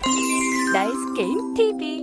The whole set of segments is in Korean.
나이스 게임 TV.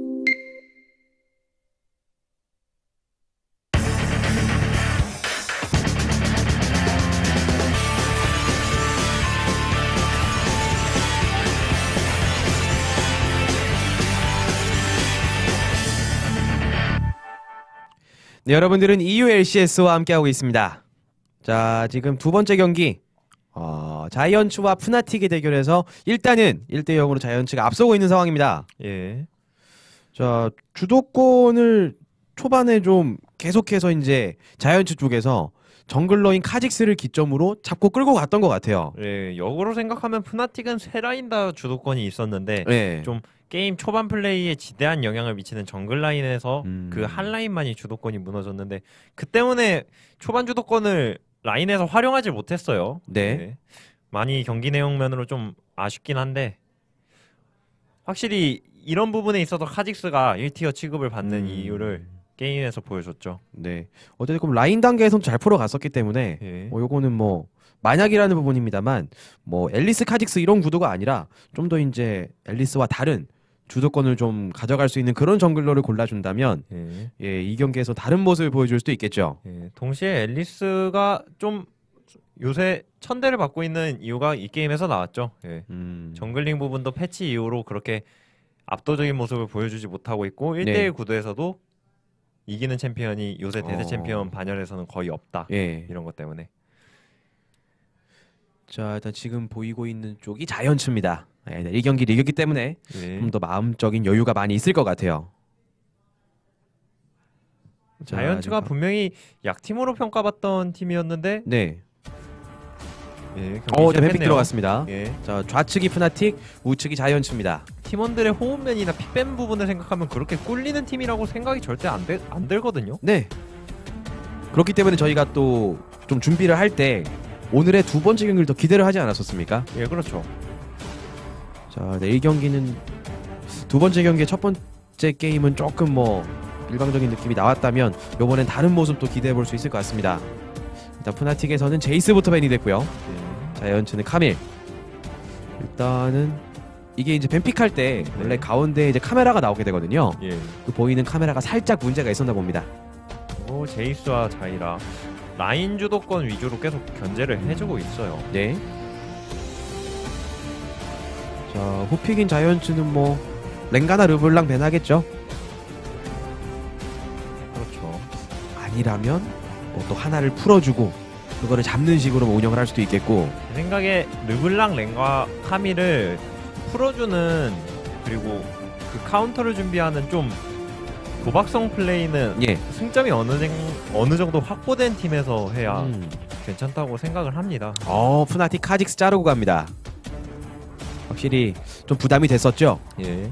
네, 여러분들은 EULCS와 함께하고 있습니다. 자, 지금 두 번째 경기 자이언츠와 푸나틱의 대결에서 일단은 1대0으로 자이언츠가 앞서고 있는 상황입니다. 예. 자, 주도권을 초반에 좀 계속해서 이제 자이언츠 쪽에서 정글러인 카직스를 기점으로 잡고 끌고 갔던 것 같아요. 예, 역으로 생각하면 푸나틱은 세 라인 다 주도권이 있었는데 네. 좀 게임 초반 플레이에 지대한 영향을 미치는 정글 라인에서 그 한 라인만이 주도권이 무너졌는데 그 때문에 초반 주도권을 라인에서 활용하지 못했어요. 네. 예. 많이 경기 내용면으로 좀 아쉽긴 한데 확실히 이런 부분에 있어서 카직스가 1티어 취급을 받는 이유를 게임에서 보여줬죠. 네. 어쨌든 라인 단계에선 잘 풀어갔었기 때문에 예. 요거는 뭐 만약이라는 부분입니다만 뭐 앨리스 카직스 이런 구도가 아니라 좀 더 이제 앨리스와 다른 주도권을 좀 가져갈 수 있는 그런 정글러를 골라준다면 예. 예, 이 경기에서 다른 모습을 보여줄 수도 있겠죠. 예. 동시에 앨리스가 좀 요새 천대를 받고 있는 이유가 이 게임에서 나왔죠. 예. 정글링 부분도 패치 이후로 그렇게 압도적인 모습을 보여주지 못하고 있고 1대1 네. 구도에서도 이기는 챔피언이 요새 대세 챔피언 반열에서는 거의 없다. 예. 이런 것 때문에. 자, 일단 지금 보이고 있는 쪽이 자이언츠입니다. 예, 이 경기를 이겼기 때문에 예. 좀 더 마음적인 여유가 많이 있을 것 같아요. 자, 자이언츠가 지금 분명히 약팀으로 평가받던 팀이었는데 네. 예, 네, 경기 뱀픽 시작했네요. 들어갔습니다. 예. 자, 좌측이 푸나틱, 우측이 자이언츠입니다. 팀원들의 호흡면이나 픽밴 부분을 생각하면 그렇게 꿀리는 팀이라고 생각이 절대 안 들거든요. 네. 그렇기 때문에 저희가 또 좀 준비를 할 때 오늘의 두 번째 경기를 더 기대를 하지 않았었습니까? 예, 그렇죠. 자, 네, 이 경기는 두 번째 경기의 첫 번째 게임은 조금 뭐 일방적인 느낌이 나왔다면 이번엔 다른 모습도 기대해 볼 수 있을 것 같습니다. 일단 푸나틱에서는 제이스부터 밴이 됐고요. 예. 자이언츠는 카밀. 일단은 이게 이제 뱀픽할 때 원래 가운데 이제 카메라가 나오게 되거든요. 예. 그 보이는 카메라가 살짝 문제가 있었나 봅니다. 오, 제이스와 자이라 라인 주도권 위주로 계속 견제를 해주고 있어요. 네. 자, 호픽인 자이언츠는 뭐 랭가나 르블랑 밴하겠죠. 그렇죠. 아니라면 뭐 또 하나를 풀어주고 그거를 잡는 식으로 뭐 운영을 할 수도 있겠고. 제 생각에 르블랑 랭과 카밀을 풀어주는 그리고 그 카운터를 준비하는 좀 도박성 플레이는 예. 승점이 어느 정도 확보된 팀에서 해야 괜찮다고 생각을 합니다. 푸나틱 카직스 자르고 갑니다. 확실히 좀 부담이 됐었죠. 예.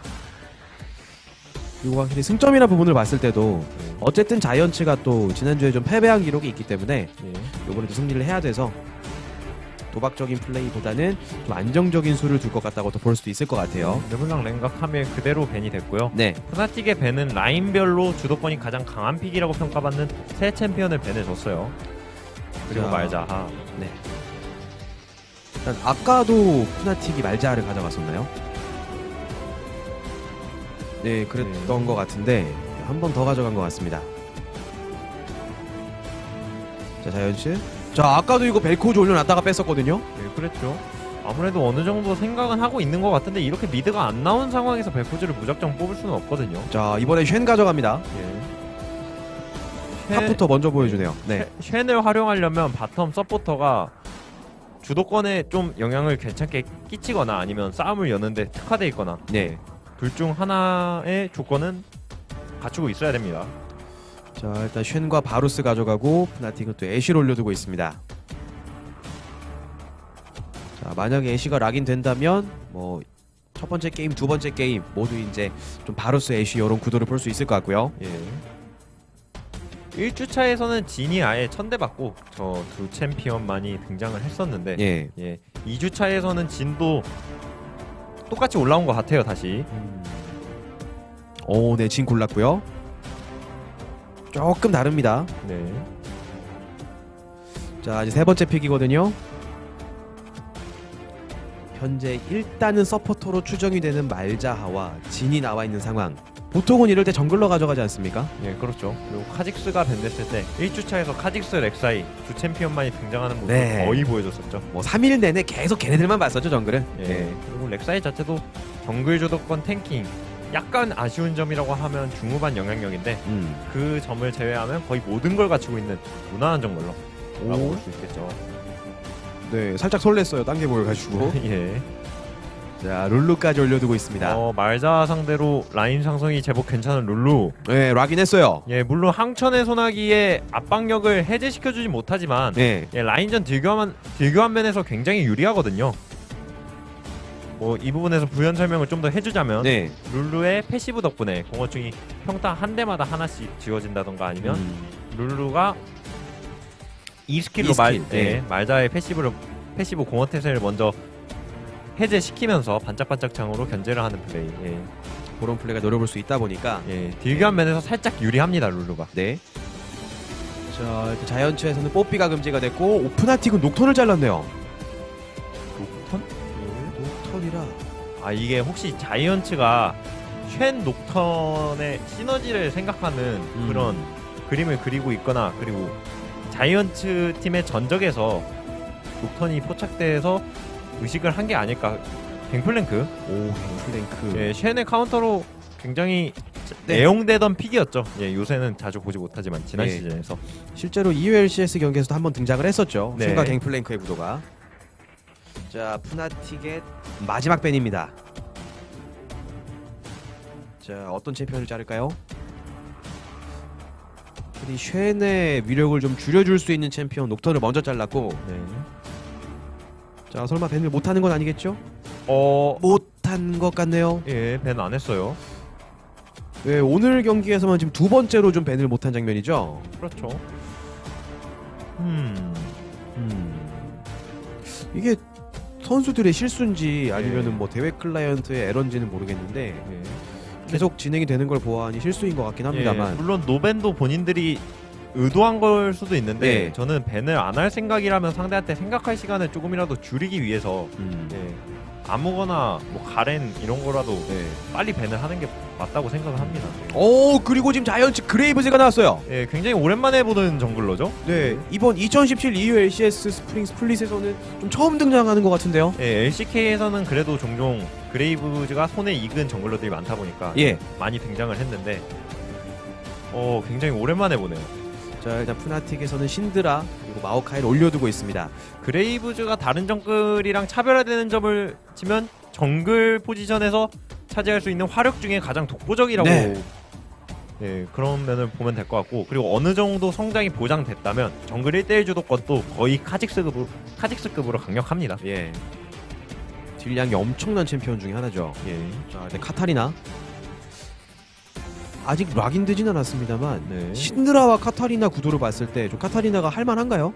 그리고 확실히 승점이나 부분을 봤을 때도 어쨌든 자이언츠가 또 지난주에 좀 패배한 기록이 있기 때문에 예. 이번에도 승리를 해야 돼서 도박적인 플레이보다는 좀 안정적인 수를 둘 것 같다고 볼 수도 있을 것 같아요. 르블랑 랭과 카밀 그대로 벤이 됐고요. 네. 푸나틱의 벤은 라인별로 주도권이 가장 강한 픽이라고 평가받는 새 챔피언을 벤해줬어요. 그리고 자, 말자하. 네. 일단 아까도 푸나틱이 말자를 가져갔었나요? 네, 그랬던 것 같은데 한 번 더 가져간 것 같습니다. 자, 자이언츠. 자, 아까도 이거 벨코즈 올려놨다가 뺐었거든요. 네, 그랬죠. 아무래도 어느 정도 생각은 하고 있는 것 같은데 이렇게 미드가 안 나온 상황에서 벨코즈를 무작정 뽑을 수는 없거든요. 자, 이번에 쉔 가져갑니다. 예. 탑부터 먼저 보여주네요. 네. 쉔을 활용하려면 바텀 서포터가 주도권에 좀 영향을 괜찮게 끼치거나 아니면 싸움을 여는데 특화돼 있거나 네. 둘 중 하나의 조건은 갖추고 있어야 됩니다. 자, 일단 쉔과 바루스 가져가고 푸나틱은 또 애쉬를 올려두고 있습니다. 자, 만약에 애쉬가 락인 된다면 뭐 첫 번째 게임, 두 번째 게임 모두 이제 좀 바루스 애쉬 이런 구도를 볼 수 있을 것 같고요. 예. 1주차에서는 진이 아예 천대받고 저 두 챔피언만이 등장을 했었는데 예. 2주차에서는 진도 똑같이 올라온 것 같아요. 다시 오, 네, 진 골랐고요. 조금 다릅니다. 네. 자, 이제 세 번째 픽이거든요. 현재 일단은 서포터로 추정이 되는 말자하와 진이 나와 있는 상황. 보통은 이럴 때 정글러 가져가지 않습니까? 예, 그렇죠. 그리고 카직스가 밴됐을 때 1주차에서 카직스, 렉사이 두 챔피언만이 등장하는 모습을 네. 거의 보여줬었죠. 뭐 3일 내내 계속 걔네들만 봤었죠, 정글은. 예. 그리고 렉사이 자체도 정글 주도권 탱킹 약간 아쉬운 점이라고 하면 중후반 영향력인데 그 점을 제외하면 거의 모든 걸 갖추고 있는 무난한 정글러라고 볼 수 있겠죠. 네, 살짝 설렜어요. 단계볼 가지고. 예. 자, 룰루까지 올려두고 있습니다. 말자 상대로 라인 상성이 제법 괜찮은 룰루. 네, 락인 했어요. 예, 물론 항천의 소나기의 압박력을 해제시켜주지 못하지만 네. 예, 라인전 딜교환 면에서 굉장히 유리하거든요. 뭐 이 부분에서 부연 설명을 좀 더 해주자면 네. 룰루의 패시브 덕분에 공허충이 평타 한 대마다 하나씩 지워진다던가 아니면 룰루가 이 스킬로 네. 말자의 패시브 공허 태세를 먼저 해제시키면서 반짝반짝 창으로 견제를 하는 플레이. 예. 그런 플레이가 노려볼 수 있다 보니까 예, 딜교환 면에서 살짝 유리합니다 룰루가. 네. 자, 이렇게 자이언츠에서는 뽀삐가 금지가 됐고 오프나틱은 녹턴을 잘랐네요. 녹턴? 녹턴이라. 아 이게 혹시 자이언츠가 쉔 녹턴의 시너지를 생각하는 그런 그림을 그리고 있거나 그리고 자이언츠 팀의 전적에서 녹턴이 포착돼서 의식을 한 게 아닐까. 갱플랭크. 오, 갱플랭크. 예, 쉔의 카운터로 굉장히 네. 애용되던 픽이었죠. 예, 요새는 자주 보지 못하지만 지난 네. 시즌에서 실제로 EULCS 경기에서도 한번 등장을 했었죠. 네. 쉔과 갱플랭크의 구도가. 자, 푸나틱의 마지막 밴입니다. 자, 어떤 챔피언을 자를까요? 이 쉔의 위력을 좀 줄여줄 수 있는 챔피언 녹턴을 먼저 잘랐고, 네. 자, 설마 밴을 못하는 건 아니겠죠? 어, 못한 것 같네요. 예, 밴 안 했어요. 네, 오늘 경기에서만 지금 두 번째로 좀 밴을 못한 장면이죠. 그렇죠. 이게 선수들의 실수인지 아니면은 뭐 대회 클라이언트의 에러인지는 모르겠는데 예. 계속 진행이 되는 걸 보아하니 실수인 것 같긴 합니다만. 예, 물론 노밴도 본인들이 의도한 걸 수도 있는데 네. 저는 밴을 안 할 생각이라면 상대한테 생각할 시간을 조금이라도 줄이기 위해서 예, 아무거나 뭐 가렌 이런 거라도 네. 빨리 밴을 하는 게 맞다고 생각을 합니다. 오, 그리고 지금 자이언츠 그레이브즈가 나왔어요. 예, 굉장히 오랜만에 보는 정글러죠. 네, 이번 2017 EU LCS 스프링 스플릿에서는 좀 처음 등장하는 것 같은데요. 예, LCK에서는 그래도 종종 그레이브즈가 손에 익은 정글러들이 많다 보니까 예. 많이 등장을 했는데 굉장히 오랜만에 보네요. 자, 일단 푸나틱에서는 신드라 그리고 마오카이를 올려두고 있습니다. 그레이브즈가 다른 정글이랑 차별화되는 점을 치면 정글 포지션에서 차지할 수 있는 화력 중에 가장 독보적이라고 네. 예, 그런 면을 보면 될 것 같고, 그리고 어느 정도 성장이 보장됐다면 정글 1대1 주도권도 거의 카직스급으로 강력합니다. 예. 딜량이 엄청난 챔피언 중에 하나죠. 예. 자, 일단 카타리나 아직 락인 되진 않았습니다만 네. 신드라와 카타리나 구도를 봤을 때 좀 카타리나가 할만한가요?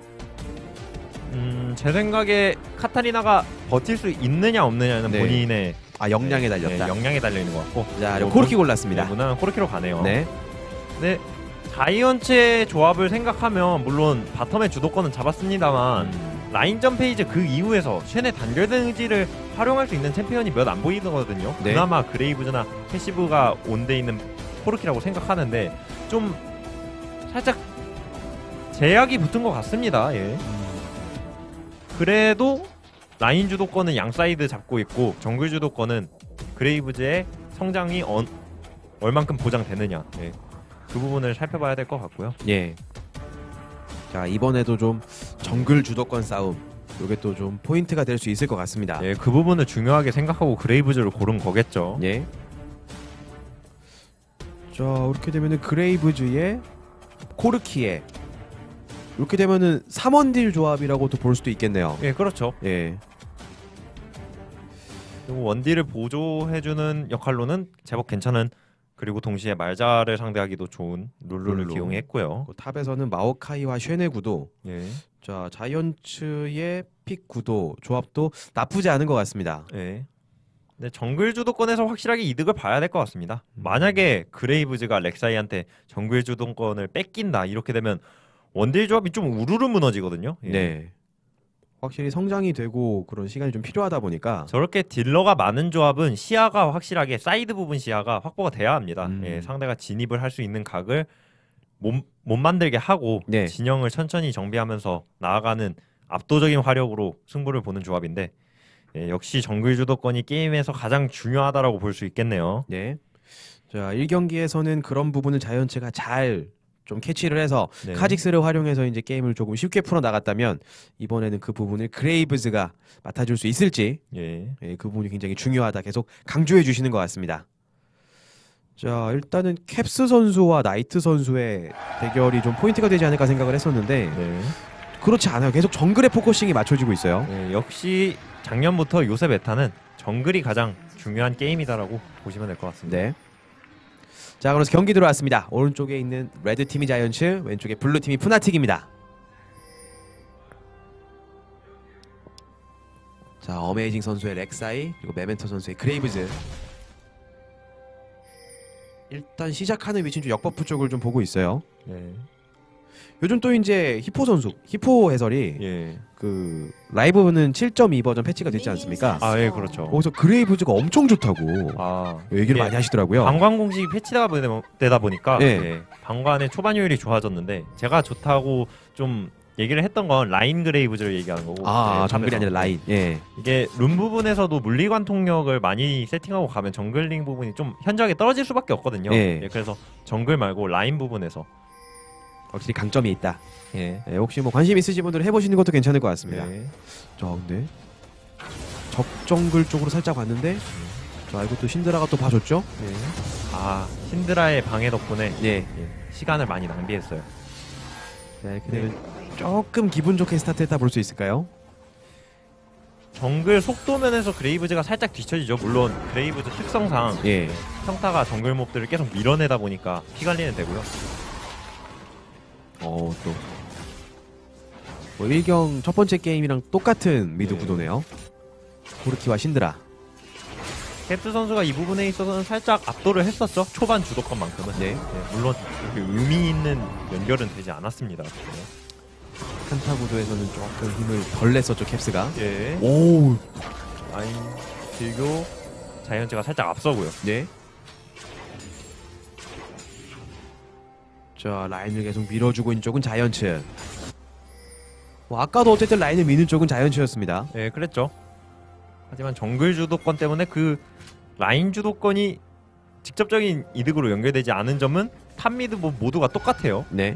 제 생각에 카타리나가 버틸 수 있느냐 없느냐는 네. 본인의 역량에 달렸다. 역량에 달려 있는 것 같고. 자, 그리고 코르키 골랐습니다. 무난한 코르키로 가네요. 네. 네. 자이언츠의 조합을 생각하면 물론 바텀의 주도권은 잡았습니다만 라인전 페이지 그 이후에서 쉔의 단결된 의지를 활용할 수 있는 챔피언이 몇 안 보이거든요. 네. 그나마 그레이브즈나 패시브가 온데 있는 코르키라고 생각하는데 좀 살짝 제약이 붙은 것 같습니다. 예. 그래도 라인 주도권은 양 사이드 잡고 있고 정글 주도권은 그레이브즈의 성장이 얼만큼 보장되느냐, 예. 그 부분을 살펴봐야 될 것 같고요. 예. 자, 이번에도 좀 정글 주도권 싸움 이게 또 좀 포인트가 될 수 있을 것 같습니다. 예, 그 부분을 중요하게 생각하고 그레이브즈를 고른 거겠죠. 예. 자, 이렇게 되면은 그레이브즈의 코르키에 이렇게 되면은 3원딜 조합이라고도 볼 수도 있겠네요. 예, 그렇죠. 예. 그리고 원딜을 보조해주는 역할로는 제법 괜찮은, 그리고 동시에 말자를 상대하기도 좋은 룰루를 룰루. 기용했고요. 그 탑에서는 마오카이와 쉔의 구도. 예. 자, 자이언츠의 픽 구도 조합도 나쁘지 않은 것 같습니다. 예. 근데 정글 주도권에서 확실하게 이득을 봐야 될 것 같습니다. 만약에 그레이브즈가 렉사이한테 정글 주도권을 뺏긴다 이렇게 되면 원딜 조합이 좀 우르르 무너지거든요. 예. 네. 확실히 성장이 되고 그런 시간이 좀 필요하다 보니까 저렇게 딜러가 많은 조합은 시야가 확실하게 사이드 부분 시야가 확보가 돼야 합니다. 예, 상대가 진입을 할 수 있는 각을 못 만들게 하고 네. 진영을 천천히 정비하면서 나아가는 압도적인 화력으로 승부를 보는 조합인데 예, 역시 정글 주도권이 게임에서 가장 중요하다라고 볼 수 있겠네요. 네. 자, 1경기에서는 그런 부분을 자이언츠가 잘 좀 캐치를 해서 네. 카직스를 활용해서 이제 게임을 조금 쉽게 풀어 나갔다면 이번에는 그 부분을 그레이브즈가 맡아줄 수 있을지 예. 그 부분이 굉장히 중요하다 계속 강조해 주시는 것 같습니다. 자, 일단은 캡스 선수와 나이트 선수의 대결이 좀 포인트가 되지 않을까 생각을 했었는데 네. 그렇지 않아요. 계속 정글의 포커싱이 맞춰지고 있어요. 예, 역시 작년부터 요새 메타는 정글이 가장 중요한 게임이다라고 보시면 될 것 같습니다. 네. 자, 그래서 경기 들어왔습니다. 오른쪽에 있는 레드 팀이 자이언츠, 왼쪽에 블루 팀이 푸나틱입니다. 자, 어메이징 선수의 렉사이, 그리고 메멘토 선수의 그레이브즈. 일단 시작하는 위치는 좀 역버프 쪽을 좀 보고 있어요. 예. 요즘 또 이제 히포 선수, 히포 해설이 예. 그 라이브는 7.2 버전 패치가 됐지 않습니까? 아, 예, 그렇죠. 거기서 그레이브즈가 엄청 좋다고 아, 얘기를 예. 많이 하시더라고요. 방관 공식이 패치되다 보니까 예. 예, 방관의 초반 효율이 좋아졌는데 제가 좋다고 좀 얘기를 했던 건 라인 그레이브즈를 얘기하는 거고 아, 예, 정글이 탑에서. 아니라 라인. 예. 이게 룸 부분에서도 물리관 통력을 많이 세팅하고 가면 정글링 부분이 좀 현저하게 떨어질 수밖에 없거든요. 예. 예, 그래서 정글 말고 라인 부분에서 확실히 강점이 있다. 예. 혹시 뭐 관심 있으신 분들은 해보시는 것도 괜찮을 것 같습니다. 예. 자, 근데 적정글 쪽으로 살짝 봤는데 자, 이것도 신드라가 또 봐줬죠? 예. 아, 신드라의 방해 덕분에 예. 예, 시간을 많이 낭비했어요. 자, 이렇게 되면 조금 기분 좋게 스타트했다 볼 수 있을까요? 정글 속도 면에서 그레이브즈가 살짝 뒤처지죠. 물론 그레이브즈 특성상 예. 평타가 정글 몹들을 계속 밀어내다 보니까 피 관리는 되고요. 또 뭐 1경 첫 번째 게임이랑 똑같은 미드 예. 구도네요. 코르키와 신드라. 캡스 선수가 이 부분에 있어서는 살짝 압도를 했었죠. 초반 주도권만큼은. 네. 예, 물론 그렇게 의미 있는 연결은 되지 않았습니다. 칸타 구도에서는 조금 힘을 덜 냈었죠, 캡스가. 예. 오, 라인 딜교 자이언츠가 살짝 앞서고요. 네. 자, 라인을 계속 밀어주고 있는 쪽은 자이언츠. 뭐 아까도 어쨌든 라인을 미는 쪽은 자이언츠였습니다. 예, 그랬죠. 하지만 정글 주도권 때문에 그 라인 주도권이 직접적인 이득으로 연결되지 않은 점은 탑 미드 모두가 똑같아요. 네.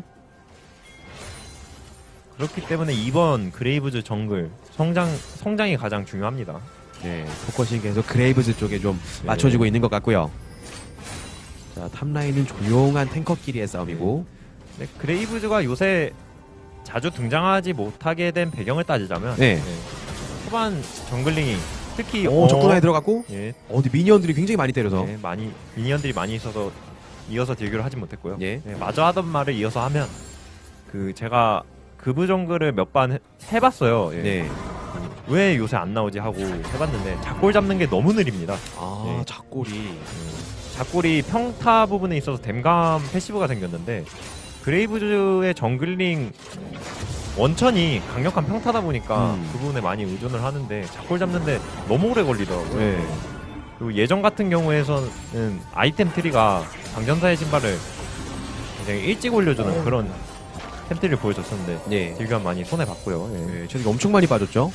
그렇기 때문에 이번 그레이브즈 정글 성장이 가장 중요합니다. 네, 포커싱 계속 그레이브즈 쪽에 좀 네. 맞춰지고 있는 것 같고요. 자, 탑라인은 조용한 탱커끼리의 싸움이고. 네, 그레이브즈가 요새 자주 등장하지 못하게 된 배경을 따지자면 네. 초반 정글링이 특히 적군화에 들어갔고 예, 근데 미니언들이 굉장히 많이 때려서 예, 많이 미니언들이 많이 있어서 이어서 딜교를 하지 못했고요. 예. 예, 마저 하던 말을 이어서 하면 그 제가 그브 정글을 몇 번 해봤어요. 예. 네. 왜 요새 안 나오지 하고 해봤는데 작골 잡는 게 너무 느립니다. 아, 네. 작골이. 작골이 평타 부분에 있어서 댐감 패시브가 생겼는데 그레이브즈의 정글링 원천이 강력한 평타다 보니까 그 부분에 많이 의존을 하는데 작골 잡는데 너무 오래 걸리더라고요. 네. 그리고 예전 같은 경우에서는 아이템 트리가 방전사의 신발을 굉장히 일찍 올려주는 그런 템트리를 보여줬었는데 네. 딜감 많이 손해봤고요. 예. 네, 저는 엄청 많이 빠졌죠.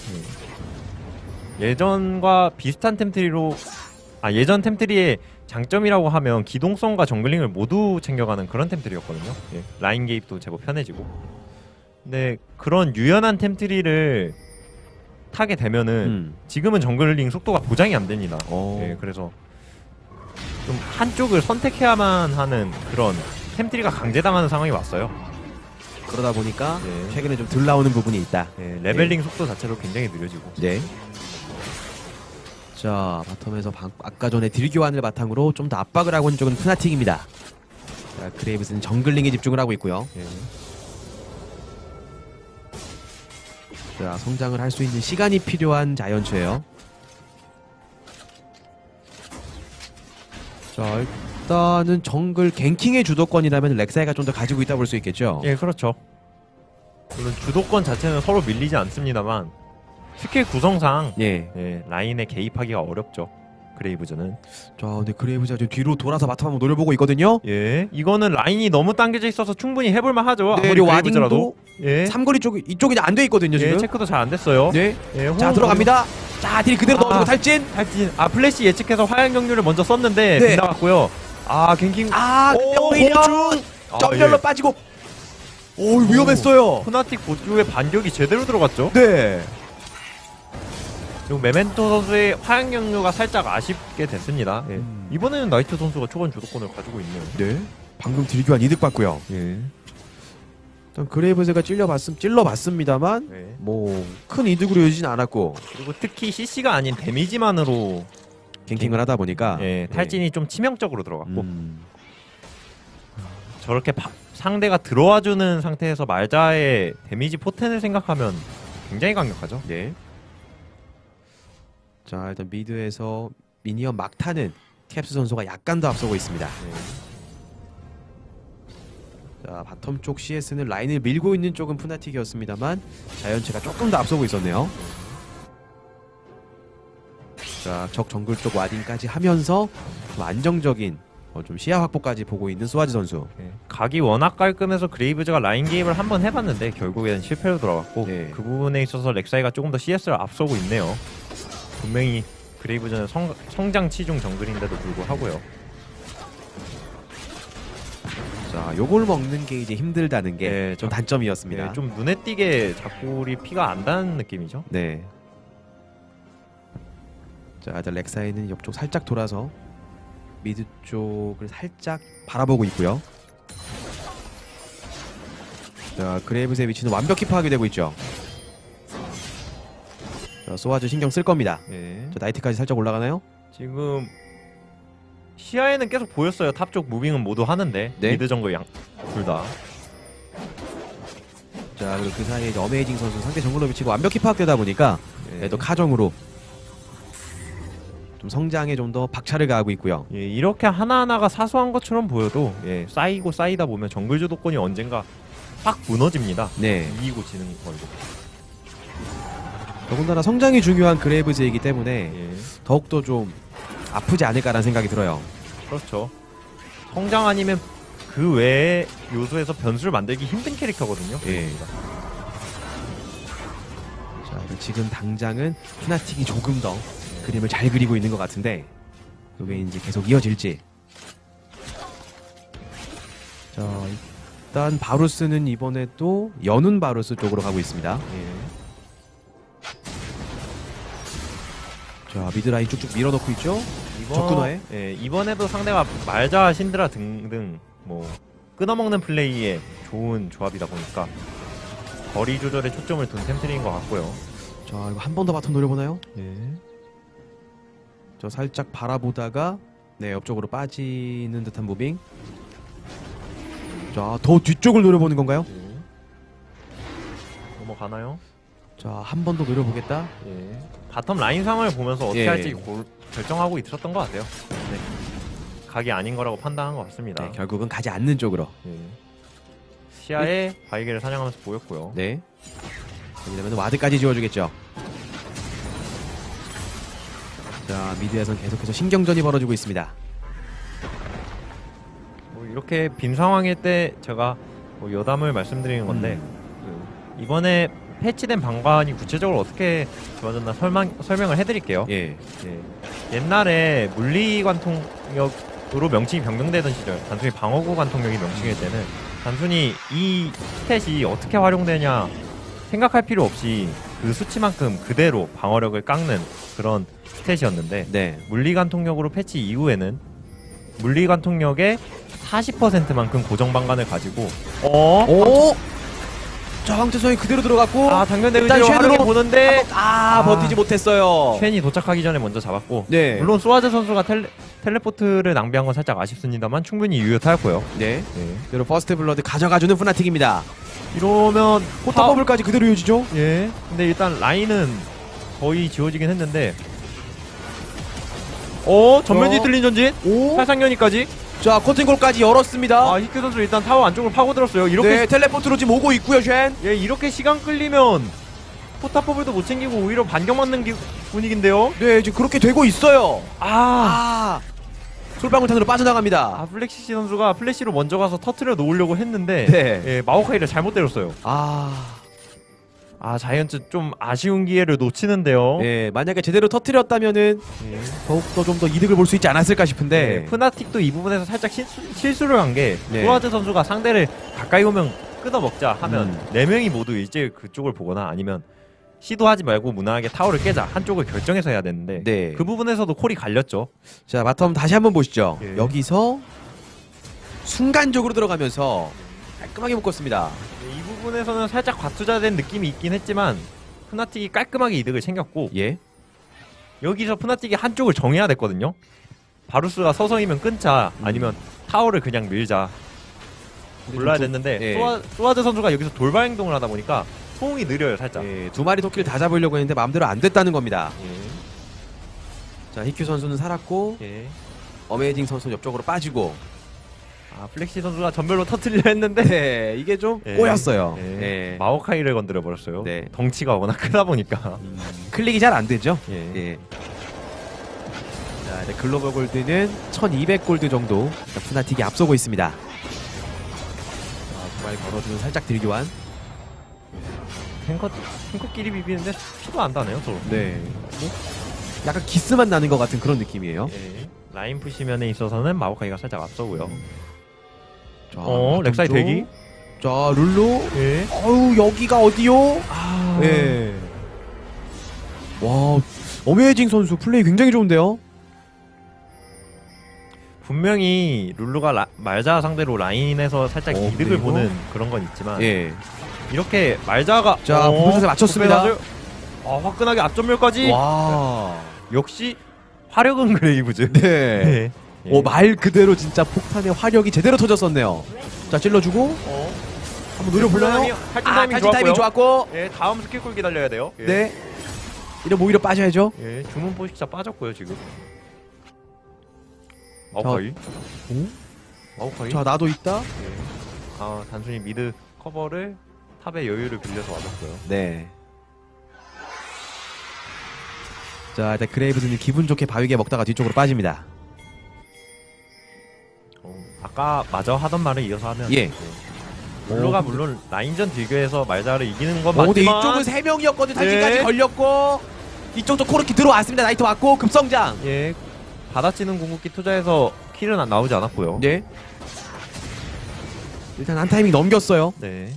예전과 비슷한 템트리로 예전 템트리의 장점이라고 하면 기동성과 정글링을 모두 챙겨가는 그런 템트리였거든요. 예. 라인 개입도 제법 편해지고. 근데 그런 유연한 템트리를 타게 되면은 지금은 정글링 속도가 보장이 안 됩니다. 예, 그래서 좀 한쪽을 선택해야만 하는 그런 템트리가 강제당하는 상황이 왔어요. 그러다 보니까 예. 최근에 좀 덜 나오는 부분이 있다. 예, 레벨링 속도 자체로 굉장히 느려지고. 네. 자, 바텀에서 아까 전에 딜 교환을 바탕으로 좀 더 압박을 하고 있는 쪽은 푸나틱입니다. 자, 그레이브스는 정글링에 집중을 하고 있고요. 예. 자, 성장을 할 수 있는 시간이 필요한 자이언츠예요. 자, 일단은 정글 갱킹의 주도권이라면 렉사이가 좀 더 가지고 있다 볼 수 있겠죠. 예, 그렇죠. 물론 주도권 자체는 서로 밀리지 않습니다만 스킬 구성상 예. 라인에 개입하기가 어렵죠. 그레이브즈는. 자, 근데 그레이브즈가 지금 뒤로 돌아서 바텀 한번 노려보고 있거든요. 예, 이거는 라인이 너무 당겨져 있어서 충분히 해볼만 하죠. 네, 아무리 와딩도 예. 삼거리 쪽 이쪽이 안 돼 있거든요 지금. 예, 체크도 잘 안 됐어요. 네. 예, 자, 들어갑니다. 자, 딜 그대로 넣어주고 탈진. 아, 플래시 예측해서 화양 경류를 먼저 썼는데 네. 빗나갔고요. 아, 갱킹. 아, 근데 오히려 중 점멸로 빠지고. 오, 위험했어요. 후나틱 보조의 반격이 제대로 들어갔죠. 네. 그리고 메멘토 선수의 화양 경류가 살짝 아쉽게 됐습니다. 예. 이번에는 나이트 선수가 초반 주도권을 가지고 있네요. 네. 방금 딜교환 이득 봤고요. 예. 일단 그레이브즈가 찔러봤습니다만 네. 뭐 큰 이득으로 이어지진 않았고 그리고 특히 CC가 아닌 데미지만으로 갱킹을 하다 보니까 예, 탈진이 좀 치명적으로 들어갔고 음. 저렇게 상대가 들어와주는 상태에서 말자의 데미지 포텐을 생각하면 굉장히 강력하죠. 네. 자, 일단 미드에서 미니언 막타는 캡스 선수가 약간 더 앞서고 있습니다. 네. 자, 바텀 쪽 CS는 라인을 밀고 있는 쪽은 푸나틱이었습니다만 자이언츠가 조금 더 앞서고 있었네요. 자, 적 정글 쪽 와딩까지 하면서 좀 안정적인 좀 시야 확보까지 보고 있는 수아즈 선수. 네. 각이 워낙 깔끔해서 그레이브즈가 라인 게임을 한번 해봤는데 결국에는 실패로 돌아갔고 네. 그 부분에 있어서 렉사이가 조금 더 CS를 앞서고 있네요. 분명히 그레이브즈는 성장 치중 정글인데도 불구하고요. 자, 요걸 먹는 게 이제 힘들다는 게 네, 좀 단점이었습니다. 네, 좀 눈에 띄게 작골이 피가 안 닿는 느낌이죠. 네. 자, 일단 렉사이는 옆쪽 살짝 돌아서 미드 쪽을 살짝 바라보고 있고요. 자, 그레이브스의 위치는 완벽히 파악이 되고 있죠. 자, 소아즈 신경 쓸 겁니다. 네. 자, 나이트까지 살짝 올라가나요? 지금 시야에는 계속 보였어요. 탑 쪽 무빙은 모두 하는데 네. 미드 정글 둘 다. 자, 그리고 그 사이에 이제 어메이징 선수 상대 정글로 미치고 완벽히 파악되다 보니까 네. 또 카정으로 좀 성장에 좀 더 박차를 가하고 있고요. 예, 이렇게 하나하나가 사소한 것처럼 보여도 쌓이고 쌓이다 보면 정글 주도권이 언젠가 확 무너집니다. 네. 이기고 지는 걸로. 더군다나 성장이 중요한 그레이브즈이기 때문에 예. 더욱더 좀 아프지 않을까라는 생각이 들어요. 그렇죠. 성장 아니면 그 외의 요소에서 변수를 만들기 힘든 캐릭터거든요. 예. 자, 지금 당장은 푸나틱이 조금 더 그림을 잘 그리고 있는 것 같은데 그게 이제 계속 이어질지. 자, 일단 바루스는 이번에 또 연운 바루스 쪽으로 가고 있습니다. 예. 자, 미드라인 쭉쭉 밀어넣고 있죠. 적군화에. 예, 이번에도 상대가 말자, 신드라 등등 뭐 끊어먹는 플레이에 좋은 조합이다 보니까 거리 조절에 초점을 둔 템트리인 것 같고요. 자, 이거 한 번 더 바텀 노려보나요? 예. 저 살짝 바라보다가 네, 옆쪽으로 빠지는 듯한 무빙. 자, 더 뒤쪽을 노려보는 건가요? 넘어가나요? 자, 한 번 더 노려보겠다. 예. 바텀 라인 상황을 보면서 어떻게 예. 할지 결정하고 있었던 것 같아요. 네. 각이 아닌 거라고 판단한 것 같습니다. 네, 결국은 가지 않는 쪽으로. 예. 시야에 바이게를 사냥하면서 보였고요. 네. 이러면 와드까지 지워주겠죠. 자, 미드에선 계속해서 신경전이 벌어지고 있습니다. 뭐 이렇게 빈 상황일 때 제가 뭐 여담을 말씀드리는 건데 그 이번에 패치된 방관이 구체적으로 어떻게 좋아졌나 설명을 해드릴게요. 예. 예. 옛날에 물리관통력으로 명칭이 변경되던 시절, 단순히 방어구 관통력이 명칭일 때는 단순히 이 스탯이 어떻게 활용되냐 생각할 필요 없이 그 수치만큼 그대로 방어력을 깎는 그런 스탯이었는데 네. 물리관통력으로 패치 이후에는 물리관통력의 40%만큼 고정 방관을 가지고 오! 자, 황태성이 그대로 들어갔고 당면 일단 데미지로 쉔으로 활용해 보는데 버티지 못했어요. 쉔이 도착하기 전에 먼저 잡았고 네. 물론 소아즈 선수가 텔레포트를 낭비한 건 살짝 아쉽습니다만 충분히 유효타였고요. 네. 네. 그리고 퍼스트 블러드 가져가주는 푸나틱입니다. 이러면 포탑버블까지 그대로 이어지죠? 예. 근데 일단 라인은 거의 지워지긴 했는데 전면이 뚫린 전진 오! 살상연이까지 자, 커튼골까지 열었습니다. 히트 선수 일단 타워 안쪽으로 파고들었어요. 이렇게 네, 텔레포트로 지금 오고 있고요, 쉔. 예, 이렇게 시간 끌리면 포탑버블도 못 챙기고 오히려 반격 맞는 분위기인데요. 네, 지금 그렇게 되고 있어요. 솔방울탄으로 빠져나갑니다. 플렉시시 선수가 플래시로 먼저 가서 터트려 놓으려고 했는데 네. 예, 마오카이를 잘못 때렸어요. 자이언츠 좀 아쉬운 기회를 놓치는데요. 네, 만약에 제대로 터트렸다면은 더욱더 좀 더 이득을 볼 수 있지 않았을까 싶은데 푸나틱도 이 부분에서 살짝 실수를 한 게 네. 소아즈 선수가 상대를 가까이 오면 끊어먹자 하면 4명이 모두 일제 그쪽을 보거나 아니면 시도하지 말고 무난하게 타워를 깨자 한쪽을 결정해서 해야 되는데 네. 그 부분에서도 콜이 갈렸죠. 자, 바텀 다시 한번 보시죠. 예. 여기서 순간적으로 들어가면서 깔끔하게 묶었습니다. 이 부분에서는 살짝 과투자된 느낌이 있긴 했지만 푸나틱이 깔끔하게 이득을 챙겼고 예. 여기서 푸나틱이 한쪽을 정해야 됐거든요. 바루스가 서서히면 끊자 아니면 타워를 그냥 밀자 골라야 됐는데 예. 소아드 선수가 여기서 돌발 행동을 하다 보니까 소음이 느려요 살짝. 예, 두 마리 토끼를 다 잡으려고 했는데 마음대로 안 됐다는 겁니다. 예. 자, 히큐 선수는 살았고 예. 어메이징 선수는 옆쪽으로 빠지고 플렉시 선수가 전멸로 터트리려 했는데 네, 이게 좀 예. 꼬였어요. 예. 예. 마오카이를 건드려 버렸어요. 네. 덩치가 워낙 크다 보니까. 클릭이 잘 안 되죠. 예. 예. 자, 이제 글로벌 골드는 1200골드 정도 푸나틱이 앞서고 있습니다. 두 마리 걸어주는 살짝 딜교환. 탱커끼리 비비는데 피도 안 다네요 서로. 네. 약간 기스만 나는 것 같은 그런 느낌이에요. 예. 라인 푸시면에 있어서는 마오카이가 살짝 앞서고요. 자, 렉사이 쪽. 대기. 자, 룰루. 예. 어우, 여기가 어디요? 예. 와, 어메이징 선수 플레이 굉장히 좋은데요. 분명히 룰루가 말자 상대로 라인에서 살짝 이득을 그래요? 보는 그런 건 있지만 예. 이렇게 말자가 자, 부분샷에 맞췄습니다. 화끈하게 앞전멸까지. 와. 역시 화력은 그레이브즈. 네. 예. 말 그대로 진짜 폭탄의 화력이 제대로 터졌었네요. 자, 찔러주고 한번 노려볼래요? 탈진 타이밍 좋았고. 예, 다음 스킬콜 기다려야 돼요. 예. 네. 이러면 오히려 빠져야죠. 예, 주문 포식자 빠졌고요 지금. 마오카이. 마오카이. 자, 나도 있다. 예. 단순히 미드 커버를 탑의 여유를 빌려서 맞았고요. 네. 자, 일단 그레이브즈는 기분 좋게 바위게 먹다가 뒤쪽으로 빠집니다. 아까 마저 하던 말을 이어서 하면 예. 룰루가 물론 라인전 딜교에서 말자를 이기는 건 근데 맞지만 이쪽은 3명이었거든요. 탈진까지 네. 걸렸고 이쪽도 코르키 들어왔습니다. 나이트 왔고 급성장. 예, 받아치는 궁극기 투자해서 킬은 안 나오지 않았고요. 네. 일단 한 타이밍 넘겼어요. 네.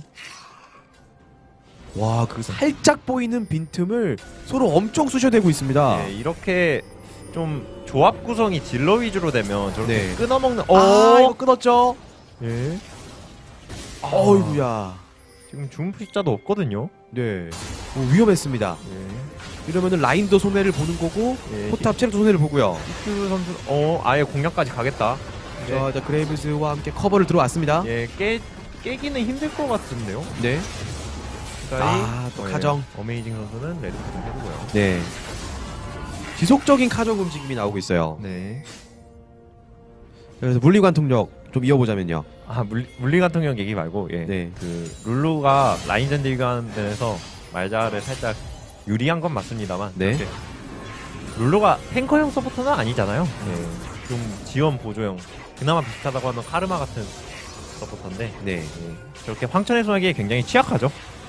와, 그 살짝 보이는 빈틈을 서로 엄청 쑤셔대고 있습니다. 네, 이렇게 좀 조합 구성이 딜러 위주로 되면 저렇게 네. 끊어먹는 이거 끊었죠? 예. 어이구야. 지금 주문 포식자도 없거든요. 네. 위험했습니다. 예. 이러면은 라인도 손해를 보는 거고 예. 포탑 체력도 손해를 보고요. 히트 선수 아예 공략까지 가겠다. 자, 일단 그레이브스와 함께 커버를 들어왔습니다. 예, 깨기는 힘들 것 같은데요. 네. 또 카정. 어메이징 선수는 레드 좀 해보고요. 네. 지속적인 카정 움직임이 나오고 있어요. 네. 그래서 물리관통력 좀 이어보자면요. 물리관통력 얘기 말고 네. 그 룰루가 라인전 딜관에서 말자를 살짝 유리한 건 맞습니다만 네. 이렇게 룰루가 탱커형 서포터는 아니잖아요. 좀 지원 보조형 그나마 비슷하다고 하면 카르마 같은 서포터인데 네. 저렇게 황천의 소나기에 굉장히 취약하죠.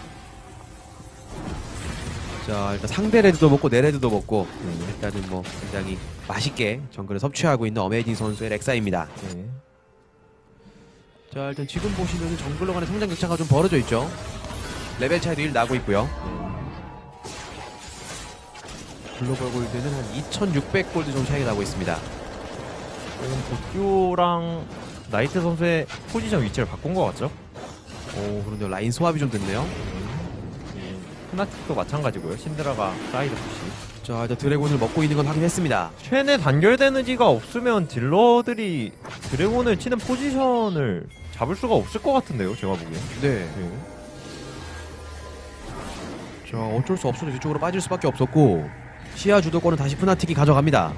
자, 일단 상대 레드도 먹고 내 레드도 먹고 일단은 뭐 굉장히 맛있게 정글을 섭취하고 있는 어메이징 선수의 렉사입니다. 자, 일단 지금 보시면 정글러 간의 성장 격차가 좀 벌어져 있죠. 레벨 차이도 1 나고 있고요. 글로벌 골드는 한 2600골드 정도 차이가 나고 있습니다. 지금 보큐랑 나이트 선수의 포지션 위치를 바꾼 것 같죠? 그런데 라인 소합이 좀 됐네요. 푸나틱도 마찬가지고요. 신드라가 사이드 푸시. 자, 일단 드래곤을 먹고 있는 건 확인했습니다. 첸에 단결 에너지가 없으면 딜러들이 드래곤을 치는 포지션을 잡을 수가 없을 것 같은데요, 제가 보기엔. 네. 자, 어쩔 수 없어도 뒤쪽으로 빠질 수밖에 없었고 시야 주도권은 다시 푸나틱이 가져갑니다.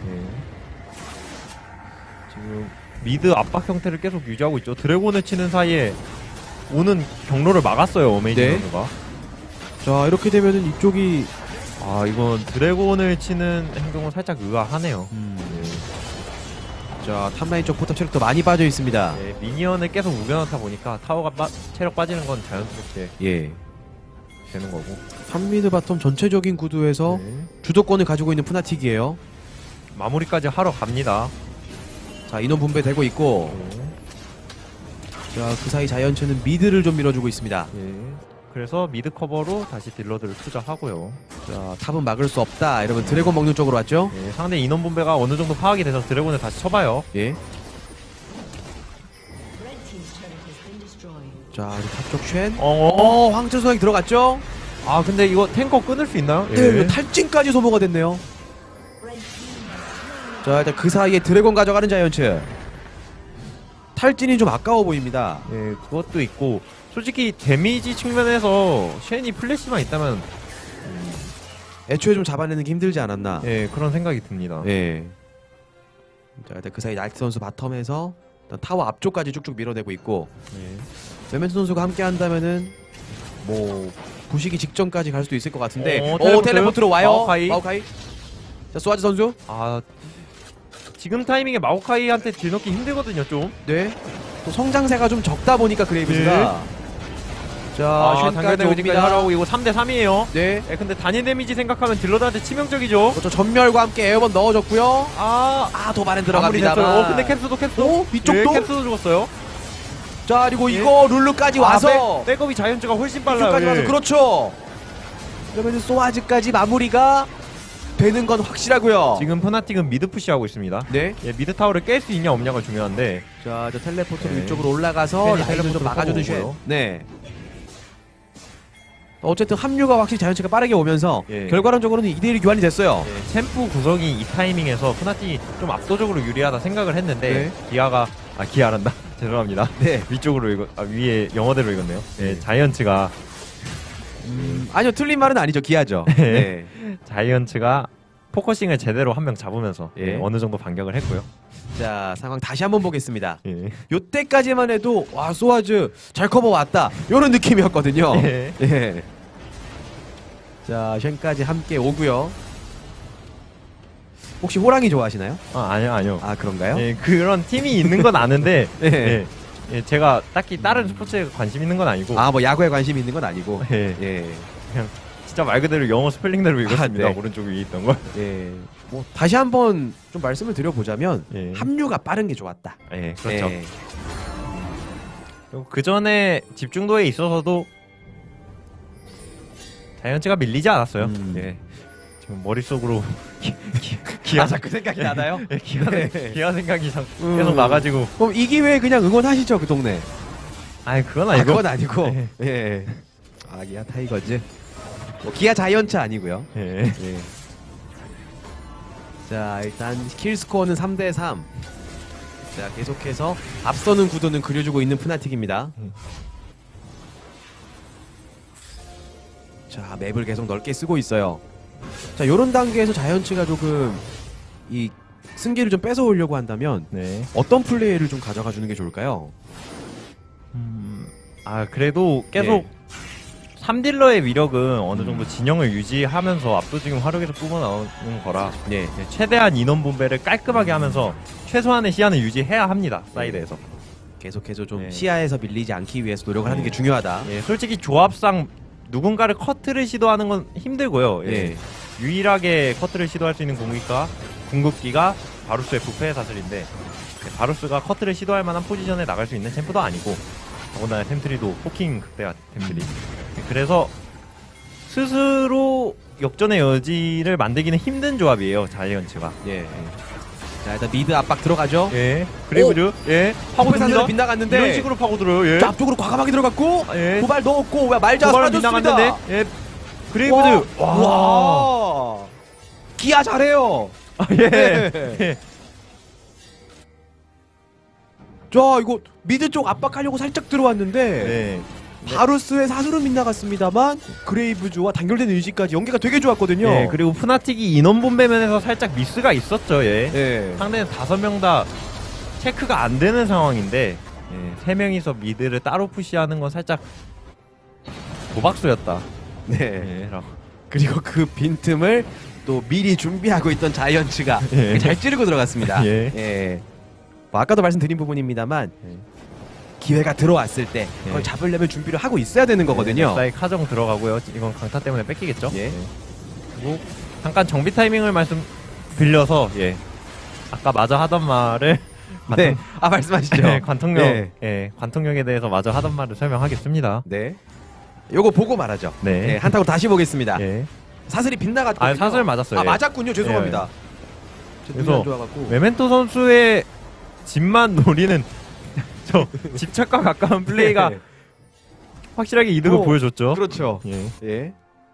지금 미드 압박 형태를 계속 유지하고 있죠. 드래곤을 치는 사이에 오는 경로를 막았어요, 어메이징 선수가. 자 이렇게 되면은 이쪽이 아 이건 드래곤을 치는 행동은 살짝 의아하네요. 자 탑라인 쪽 포탑 체력도 많이 빠져 있습니다. 네, 미니언을 계속 우겨넣다 보니까 타워가 체력 빠지는 건 자연스럽게 예. 되는 거고. 탑미드 바텀 전체적인 구도에서 네. 주도권을 가지고 있는 푸나틱이에요. 마무리까지 하러 갑니다. 자 인원 분배되고 있고 네. 자 그 사이 자이언츠는 미드를 좀 밀어주고 있습니다. 예. 그래서 미드 커버로 다시 딜러들을 투자하고요. 자 탑은 막을 수 없다 이러면 드래곤 먹는 쪽으로 왔죠. 예, 상대 인원 분배가 어느 정도 파악이 돼서 드래곤을 다시 쳐봐요. 예. 자 이제 탑쪽 쉔. 황제 소행이 들어갔죠. 아 근데 이거 탱커 끊을 수 있나요? 네, 이거 탈진까지 소모가 됐네요. 자 일단 그 사이에 드래곤 가져가는 자이언츠. 탈진이 좀 아까워 보입니다. 예, 그것도 있고 솔직히 데미지 측면에서 쉔이 플래시만 있다면 애초에 좀 잡아내는 게 힘들지 않았나. 예, 그런 생각이 듭니다. 예. 자 일단 그 사이 나이트 선수 바텀에서 일단 타워 앞쪽까지 쭉쭉 밀어내고 있고 예. 메멘토 선수가 함께 한다면은 뭐 부시기 직전까지 갈 수도 있을 것 같은데 텔레포트. 텔레포트로 와요. 마오카이. 자 수아즈 선수. 아 지금 타이밍에 마오카이한테 딜 넣기 힘들거든요 좀. 네. 또 성장세가 좀 적다 보니까 그레이브즈가. 자 쉔 단결 쉔까지 데미지까지 옵니다. 하라고. 이거 3대 3이에요. 네. 예, 근데 단일 데미지 생각하면 딜러들한테 치명적이죠. 그렇죠. 전멸과 함께 에어번 넣어줬고요. 아 도발은 마무리 들어갑니다만. 됐어요. 근데 캡스도 위쪽도. 예, 캡스도 죽었어요. 자 그리고 예. 이거 룰루까지 와서 백업이 자이언츠가 훨씬 빨라요. 까지 와서 예. 그렇죠. 그러면 소아즈까지 마무리가 되는 건 확실하고요. 지금 푸나틱은 미드 푸시하고 있습니다. 네. 예, 미드 타워를 깰 수 있냐 없냐가 중요한데. 자, 저 텔레포트로 네. 위쪽으로 올라가서 팬이 라인을 좀 텔레포트를 막아주는 쉐. 타고 오고요. 네. 어쨌든 합류가 확실히 자연치가 빠르게 오면서 예. 결과론적으로는 2대1 교환이 됐어요. 예, 챔프 구성이 이 타이밍에서 푸나틱이 좀 압도적으로 유리하다 생각을 했는데 네. 기아란다. 죄송합니다. 네. 위쪽으로 위에 영어대로 읽었네요. 예, 네. 자이언츠가 아니요, 틀린 말은 아니죠. 기아죠. 네. 네. 자이언츠가 포커싱을 제대로 한 명 잡으면서 예. 어느 정도 반격을 했고요. 자, 상황 다시 한번 보겠습니다. 예. 요때까지만 해도 와, 소아즈 잘 커버 왔다. 요런 느낌이었거든요. 예. 예. 자, 쉔까지 함께 오고요. 혹시 호랑이 좋아하시나요? 아니요. 아, 그런가요? 예, 그런 팀이 있는 건 아는데 예. 예, 예, 제가 딱히 다른 스포츠에 관심 있는 건 아니고 아, 뭐 야구에 관심이 있는 건 아니고. 예, 예. 진짜 말 그대로 영어 스펠링대로 읽었습니다. 네. 오른쪽 위에 있던 걸. 예. 뭐 다시 한번 좀 말씀을 드려보자면 예. 합류가 빠른 게 좋았다. 예, 그렇죠. 예. 그리고 그 전에 집중도에 있어서도 자이언츠가 밀리지 않았어요. 예. 지금 머릿속으로 기아 자꾸 생각이 나나요? 예, 예. 기아 생각이 계속 나가지고. 그럼 이 기회에 그냥 응원하시죠, 그 동네. 아니 그건 아, 아니고. 그건 아니고. 예. 예. 아, 기아 타이거즈. 뭐 기아 자이언츠 아니고요. 예. 예. 자, 일단 킬 스코어는 3대 3. 자, 계속해서 앞서는 구도는 그려주고 있는 푸나틱입니다. 자, 맵을 계속 넓게 쓰고 있어요. 자, 요런 단계에서 자이언츠가 조금 이 승기를 좀 뺏어오려고 한다면 네. 어떤 플레이를 좀 가져가 주는 게 좋을까요? 아 그래도 계속 3딜러의 위력은 어느 정도 진영을 유지하면서 압도적인 화력에서 뿜어나오는 거라 네. 최대한 인원 분배를 깔끔하게 하면서 최소한의 시야는 유지해야 합니다. 사이드에서. 계속해서 좀 네. 시야에서 밀리지 않기 위해서 노력을 하는 게 중요하다. 예, 솔직히 조합상 누군가를 커트를 시도하는 건 힘들고요. 예. 예. 유일하게 커트를 시도할 수 있는 궁극기가 바루스의 부패의 사슬인데 바루스가 커트를 시도할 만한 포지션에 나갈 수 있는 챔프도 아니고 더군다나 템트리도 포킹 극대화 템트리. 그래서 스스로 역전의 여지를 만들기는 힘든 조합이에요. 자이언츠가. 예. 자, 일단 미드 압박 들어가죠. 예. 그레이브즈. 예. 파고들면서 빗나갔는데 이런 식으로 파고들어요. 예. 자, 앞쪽으로 과감하게 들어갔고 예. 도발 넣었고 말자 도발은 사라졌습니다. 빗나갔는데. 예. 그레이브즈. 와. 기아 잘해요. 예. 예. 자, 이거 미드 쪽 압박하려고 살짝 들어왔는데 네. 바루스의 사슬은 빗나갔습니다만 그레이브즈와 단결된 의지까지 연계가 되게 좋았거든요. 예, 그리고 푸나틱이 인원 분배면에서 살짝 미스가 있었죠. 예. 예. 상대는 5명 다 체크가 안 되는 상황인데 3명이서 미드를 따로 푸시하는 건 살짝 도박수였다. 네. 예, 라고. 그리고 그 빈틈을 또 미리 준비하고 있던 자이언츠가 예. 잘 찌르고 들어갔습니다. 예. 예. 뭐 아까도 말씀드린 부분입니다만 예. 기회가 들어왔을 때 그걸 예. 잡으려면 준비를 하고 있어야 되는 거거든요. 사이 카정 들어가고요. 이건 강타 때문에 뺏기겠죠. 예. 그리고 잠깐 정비 타이밍을 말씀 빌려서 예. 아까 마저 하던 말을 네. 아 말씀하시죠. 네, 관통력 네. 예, 관통력에 대해서 마저 하던 말을 설명하겠습니다. 네. 요거 보고 말하죠. 네. 네, 한타고 다시 보겠습니다. 예. 사슬이 빗나갔거든요. 아, 사슬 맞았어요. 아 예. 맞았군요. 죄송합니다. 제 눈이 그래서 안 좋아갖고. 메멘토 선수의 집만 노리는 저 집착과 가까운 플레이가 네. 확실하게 이득을 보여줬죠. 그렇죠. 예. 예.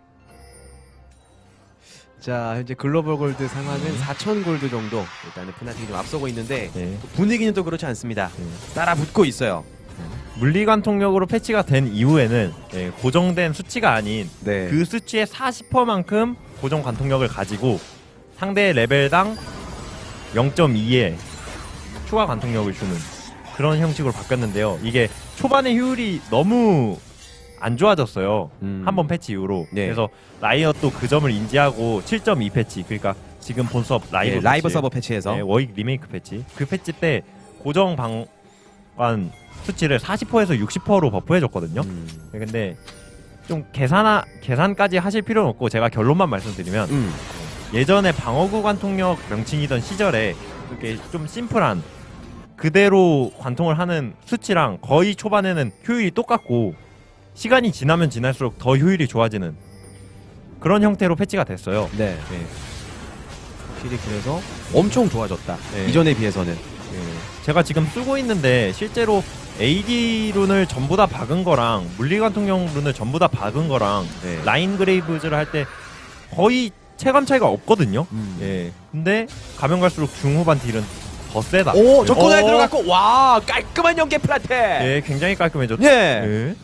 자 현재 글로벌 골드 상황은 4,000 골드 정도. 일단은 푸나틱이 좀 앞서고 있는데 예. 분위기는 또 그렇지 않습니다. 예. 따라 붙고 있어요. 물리관통력으로 패치가 된 이후에는 예, 고정된 수치가 아닌 네. 그 수치의 40%만큼 고정 관통력을 가지고 상대의 레벨당 0.2의 추가 관통력을 주는 그런 형식으로 바뀌었는데요. 이게 초반의 효율이 너무 안 좋아졌어요. 한번 패치 이후로. 네. 그래서 라이엇도 그 점을 인지하고 7.2 패치, 그러니까 지금 본 수업 라이브, 예, 라이브 패치, 서버 패치에서 네, 워익 리메이크 패치. 그 패치 때 고정 방관 수치를 40%에서 60%로 버프해줬거든요. 근데 좀 계산까지 하실 필요는 없고 제가 결론만 말씀드리면 예전에 방어구 관통력 명칭이던 시절에 그게 좀 심플한 그대로 관통을 하는 수치랑 거의 초반에는 효율이 똑같고 시간이 지나면 지날수록 더 효율이 좋아지는 그런 형태로 패치가 됐어요. 네. 네. 확실히 그래서 엄청 좋아졌다. 네. 이전에 비해서는. 네. 제가 지금 쓰고 있는데 실제로 AD 룬을 전부 다 박은 거랑 물리관통력 룬을 전부 다 박은 거랑 네. 라인 그레이브즈를 할 때 거의 체감 차이가 없거든요. 음. 예. 근데 가면 갈수록 중후반 딜은 더 세다. 오, 적고나에 어. 들어갔고 와 깔끔한 연계 플라테. 예, 굉장히 깔끔해졌죠. 예. 예.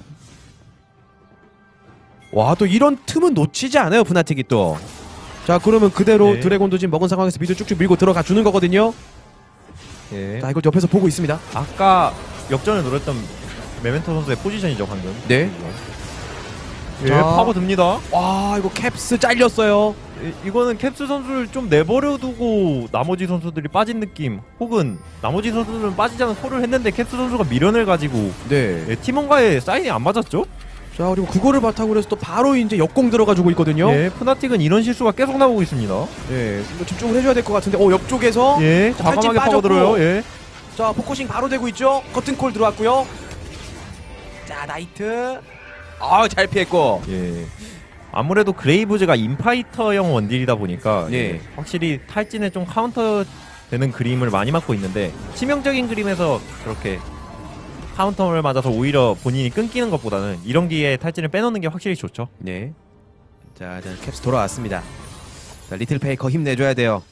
와 또 이런 틈은 놓치지 않아요 푸나틱이 또. 자 그러면 그대로 네. 드래곤 도진 먹은 상황에서 미드 쭉쭉 밀고 들어가 주는 거거든요. 예. 자 이걸 옆에서 보고 있습니다. 아까 역전을 노렸던 메멘토 선수의 포지션이죠 방금. 네. 예, 자. 파고듭니다. 와 이거 캡스 잘렸어요. 이거는 캡스 선수를 좀 내버려두고 나머지 선수들이 빠진 느낌, 혹은 나머지 선수들은 빠지지 않은 콜을 했는데 캡스 선수가 미련을 가지고 네. 예, 팀원과의 사인이 안 맞았죠? 자 그리고 그거를 바탕으로 해서 또 바로 이제 역공 들어가주고 있거든요. 예, 푸나틱은 이런 실수가 계속 나오고 있습니다. 예. 뭐 집중을 해줘야 될 것 같은데 옆쪽에서 예, 자, 과감하게 팔찌 파고들어요. 빠졌고. 예. 자 포커싱 바로 되고 있죠. 커튼콜 들어왔고요. 자 나이트. 잘 피했고. 예. 아무래도 그레이브즈가 인파이터형 원딜이다 보니까 예. 예, 확실히 탈진에 좀 카운터 되는 그림을 많이 맞고 있는데 치명적인 그림에서 그렇게 카운터를 맞아서 오히려 본인이 끊기는 것보다는 이런 기회에 탈진을 빼놓는 게 확실히 좋죠. 네. 자 캡스 돌아왔습니다. 자 리틀 페이커 힘내줘야 돼요.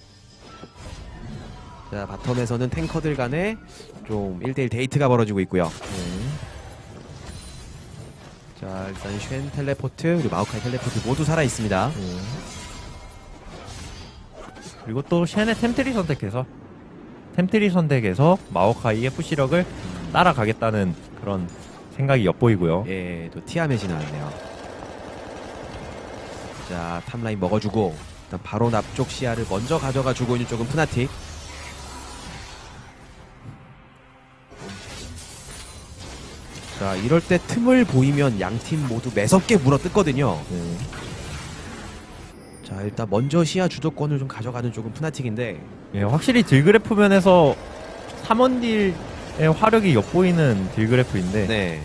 자 바텀에서는 탱커들 간에 좀 1대1 데이트가 벌어지고 있고요. 자 일단 쉔 텔레포트 그리고 마오카이 텔레포트 모두 살아있습니다. 그리고 또 쉔의 템트리 선택에서 마오카이의 푸시력을 따라가겠다는 그런 생각이 엿보이고요. 예, 또 티아멧이 나왔네요. 자 탑라인 먹어주고 일단 바로 앞쪽 시야를 먼저 가져가 주고 있는 쪽은 푸나틱. 자 이럴 때 틈을 보이면 양팀 모두 매섭게 물어뜯거든요. 자 일단 먼저 시야 주도권을 좀 가져가는 쪽은 푸나틱인데 예, 확실히 딜그래프 면에서 3원딜의 화력이 엿보이는 딜그래프인데 네.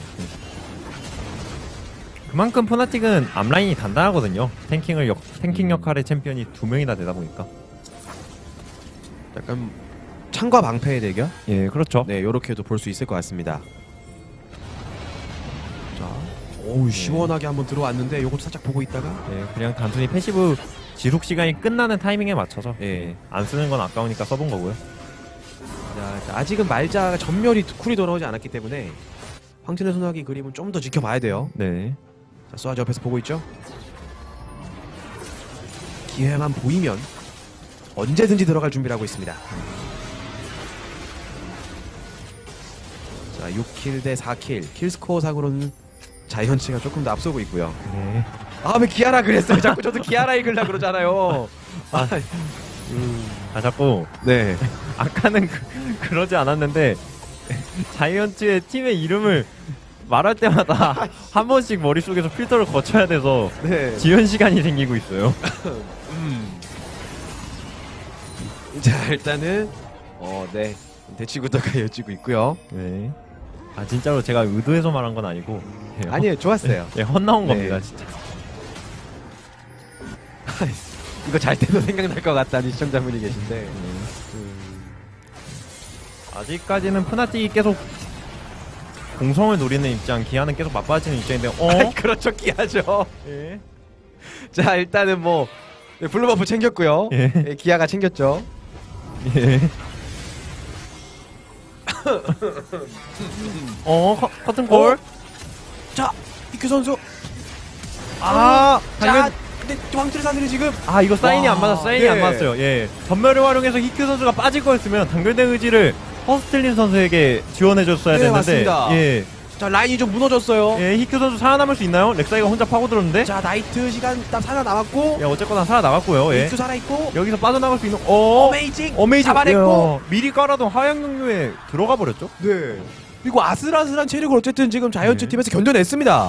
그만큼 푸나틱은 앞라인이 단단하거든요. 탱킹 역할의 챔피언이 2명이나 되다 보니까. 약간 창과 방패의 대결? 예, 그렇죠. 네, 요렇게도 볼 수 있을 것 같습니다. 자, 오우 시원하게 한번 들어왔는데 요것도 살짝 보고 있다가 예, 그냥 단순히 패시브 지속 시간이 끝나는 타이밍에 맞춰서 예. 안 쓰는 건 아까우니까 써본 거고요. 자, 아직은 말자가 전멸이 쿨이 돌아오지 않았기 때문에 황진의 소나기 그림은 좀 더 지켜봐야 돼요. 네. 자, 소아지 옆에서 보고 있죠? 기회만 보이면 언제든지 들어갈 준비를 하고 있습니다. 자, 6킬 대 4킬 킬스코어 상으로는 자이언츠가 조금 더 앞서고 있고요. 네. 아, 왜 기아라 그랬어요? 자꾸 저도 기아라 읽으려 그러잖아요. 자꾸 네. 아까는 그러지 않았는데 자이언츠의 팀의 이름을 말할 때마다 한 번씩 머릿속에서 필터를 거쳐야 돼서 네. 지연 시간이 생기고 있어요. 자, 일단은 네. 대치구도가 이어지고 있고요. 네. 아 진짜로 제가 의도해서 말한 건 아니고 예, 아니에요, 좋았어요. 예, 헛나온 네. 겁니다 진짜. 이거 잘 때도 생각날 것 같다는 시청자분이 계신데. 아직까지는 푸나틱이 계속 공성을 노리는 입장, 기아는 계속 맞받아치는 입장인데 그렇죠, 기아죠. 예. 자, 일단은 뭐 네, 블루버프 챙겼고요. 예. 예, 기아가 챙겼죠. 예. 커튼콜. 자, 이큐 선수. 당연. 근데 왕틀 사슬이 지금 이거 사인이 와, 안 맞았어. 사인이 네. 안 맞았어요. 예. 전멸을 활용해서 히큐 선수가 빠질 거였으면 단결된 의지를 허스틀린 선수에게 지원해줬어야 네, 됐는데. 맞습니다. 예. 자, 라인이 좀 무너졌어요. 예. 히큐 선수 살아남을 수 있나요? 렉사이가 혼자 파고들었는데. 자, 나이트 시간 딱 살아남았고 예. 어쨌거나 살아나갔고요. 예. 이큐 살아있고 여기서 빠져나갈 수 있는. 어메이징 잡아냈고. 야, 미리 깔아둔 하향 경로에 들어가 버렸죠. 네. 그리고 아슬아슬한 체력을 어쨌든 지금 자이언츠 네. 팀에서 견뎌냈습니다.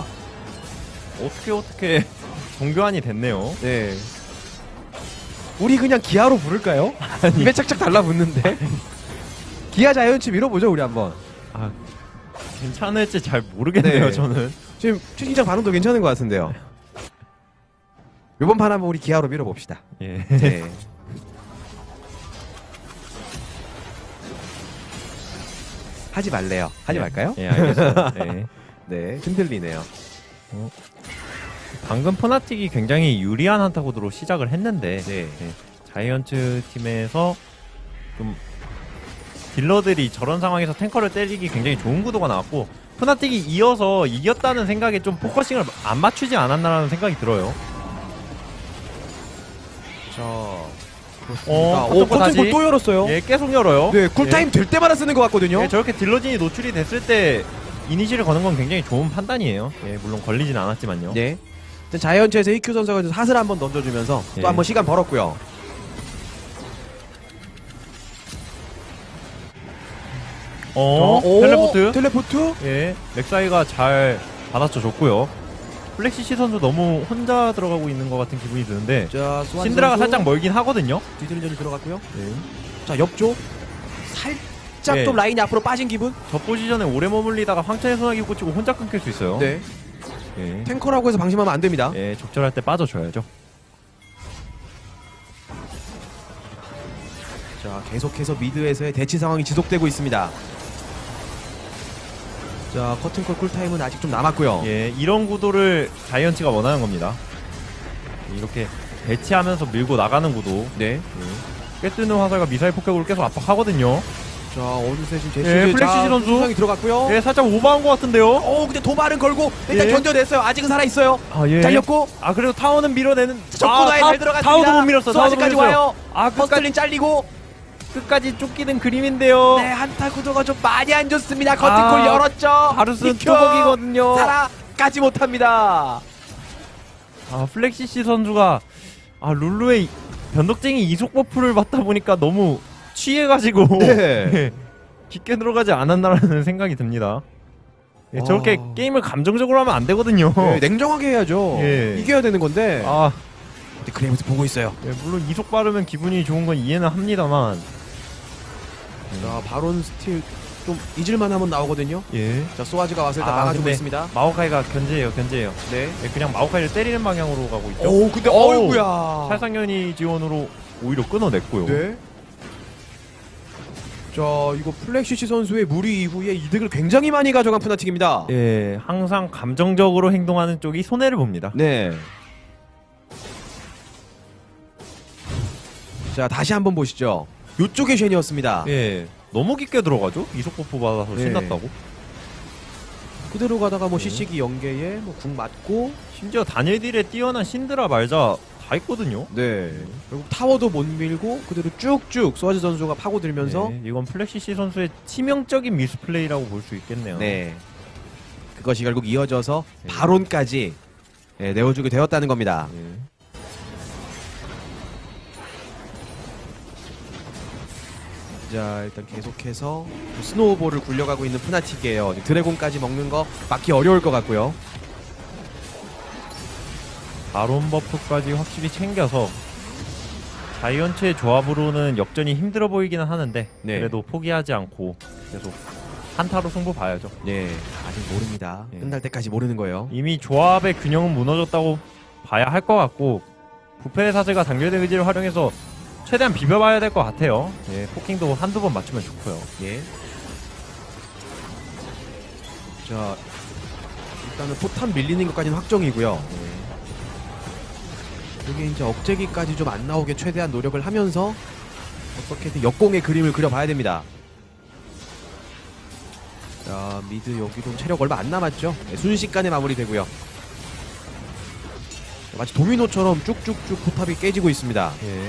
어떻게 정교환이 됐네요. 네. 우리 그냥 기아로 부를까요? 입에 착착 달라붙는데. 기아 자이언츠 밀어보죠, 우리 한번. 괜찮을지 잘 모르겠네요. 네. 저는. 지금 최진장 반응도 괜찮은 것 같은데요. 이번 판 한번 우리 기아로 밀어봅시다. 예. 네. 하지 말래요. 하지 말까요? 예, 알겠습니다. 네. 네, 흔들리네요. 방금 푸나틱이 굉장히 유리한 한타구도로 시작을 했는데 네. 자이언츠 팀에서 좀 딜러들이 저런 상황에서 탱커를 때리기 굉장히 좋은 구도가 나왔고 푸나틱이 이어서 이겼다는 생각에 좀 포커싱을 안 맞추지 않았나라는 생각이 들어요. 자, 커튼콜 다시. 커튼콜 또 열었어요. 예, 계속 열어요. 네, 쿨타임 될 때마다 쓰는 것 같거든요. 예, 저렇게 딜러진이 노출이 됐을 때 이니시를 거는 건 굉장히 좋은 판단이에요. 예, 물론 걸리진 않았지만요. 네. 일단 자이언츠에서 EQ 선수가 사슬 한번 던져주면서 예. 또 한번 시간 벌었고요. 텔레포트. 텔레포트? 예, 렉사이가 잘 받아쳐줬고요. 플렉시시 선수 너무 혼자 들어가고 있는 것 같은 기분이 드는데 자, 수완 신드라가 선수 살짝 멀긴 하거든요. 뒤틀전이 들어갔고요. 예. 자, 옆쪽 살짝 예. 좀 라인이 앞으로 빠진 기분. 저 포지션에 오래 머물리다가 황천의 소나기 꽂히고 혼자 끊길 수 있어요. 네. 예. 탱커라고 해서 방심하면 안 됩니다. 예, 적절할 때 빠져줘야죠. 자, 계속해서 미드에서의 대치 상황이 지속되고 있습니다. 자, 커튼콜 쿨타임은 아직 좀 남았고요. 예, 이런 구도를 자이언츠가 원하는 겁니다. 이렇게 배치하면서 밀고 나가는 구도. 네. 깨뜨는 화살과 미사일 폭격으로 계속 압박하거든요. 자, 어느새 지금 제시 예, 플렉시시 선수. 상이 들어갔고요. 예, 살짝 오버한 것 같은데요. 근데 도발은 걸고 일단 예. 견뎌냈어요. 아직은 살아 있어요. 예. 잘렸고 그래도 타워는 밀어내는. 적고나에 잘 들어갔습니다. 타워도 못 밀었어. 수아지까지 와요. 끝까지 퍼스틀린 잘리고. 쫓기는 그림인데요. 네, 한타 구도가 좀 많이 안 좋습니다. 커튼콜 열었죠. 바루스는 비켜. 뚜벅이거든요. 살아가지 못합니다. 플렉시시 선수가 룰루의 변덕쟁이 이속 버프를 받다 보니까 너무 취해가지고 네. 깊게 들어가지 않았나라는 생각이 듭니다. 예, 저렇게 게임을 감정적으로 하면 안 되거든요. 네, 냉정하게 해야죠. 예. 이겨야 되는 건데. 아, 근데 그래서 보고 있어요. 예, 물론 이속 빠르면 기분이 좋은 건 이해는 합니다만. 자, 바론 스틸 좀 잊을만 하면 나오거든요. 예. 자, 소아즈가 와서 일단 아, 막아주고 근데 있습니다. 마오카이가 견제해요. 네. 예, 그냥 마오카이를 때리는 방향으로 가고 있죠. 오, 근데 어이구야. 살상연이 지원으로 오히려 끊어냈고요. 네. 자, 이거 플렉시시 선수의 무리 이후에 이득을 굉장히 많이 가져간 푸나틱입니다. 예, 항상 감정적으로 행동하는 쪽이 손해를 봅니다. 네. 자, 다시 한번 보시죠. 요쪽에 쉔이었습니다. 예, 너무 깊게 들어가죠? 이속 버프 받아서 예. 신났다고. 그대로 가다가 뭐 네. CC기 연계에 뭐 궁 맞고. 심지어 단일 딜에 뛰어난 신드라 말자 다 있거든요. 네. 그리고 타워도 못 밀고 그대로 쭉쭉 소아즈 선수가 파고들면서. 네, 이건 플렉시시 선수의 치명적인 미스플레이라고 볼 수 있겠네요. 네. 그것이 결국 이어져서 네. 바론까지 예, 내어주게 되었다는 겁니다. 예. 자, 일단 계속해서 스노우볼을 굴려가고 있는 푸나틱이에요. 드래곤까지 먹는 거 막기 어려울 것 같고요. 바론 버프까지 확실히 챙겨서 자이언츠의 조합으로는 역전이 힘들어 보이기는 하는데 네. 그래도 포기하지 않고 계속 한타로 승부 봐야죠. 네, 아직 모릅니다. 네. 끝날 때까지 모르는 거예요. 이미 조합의 균형은 무너졌다고 봐야 할 것 같고 부패의 사제가 단결된 의지를 활용해서 최대한 비벼봐야 될 것 같아요. 예, 포킹도 한두 번 맞추면 좋고요. 예. 자, 일단은 포탄 밀리는 것까지는 확정이고요. 여기 이제 억제기까지 좀 안 나오게 최대한 노력을 하면서 어떻게든 역공의 그림을 그려봐야 됩니다. 자, 미드 여기도 체력 얼마 안 남았죠. 네, 순식간에 마무리되고요. 마치 도미노처럼 쭉쭉쭉 포탑이 깨지고 있습니다. 예.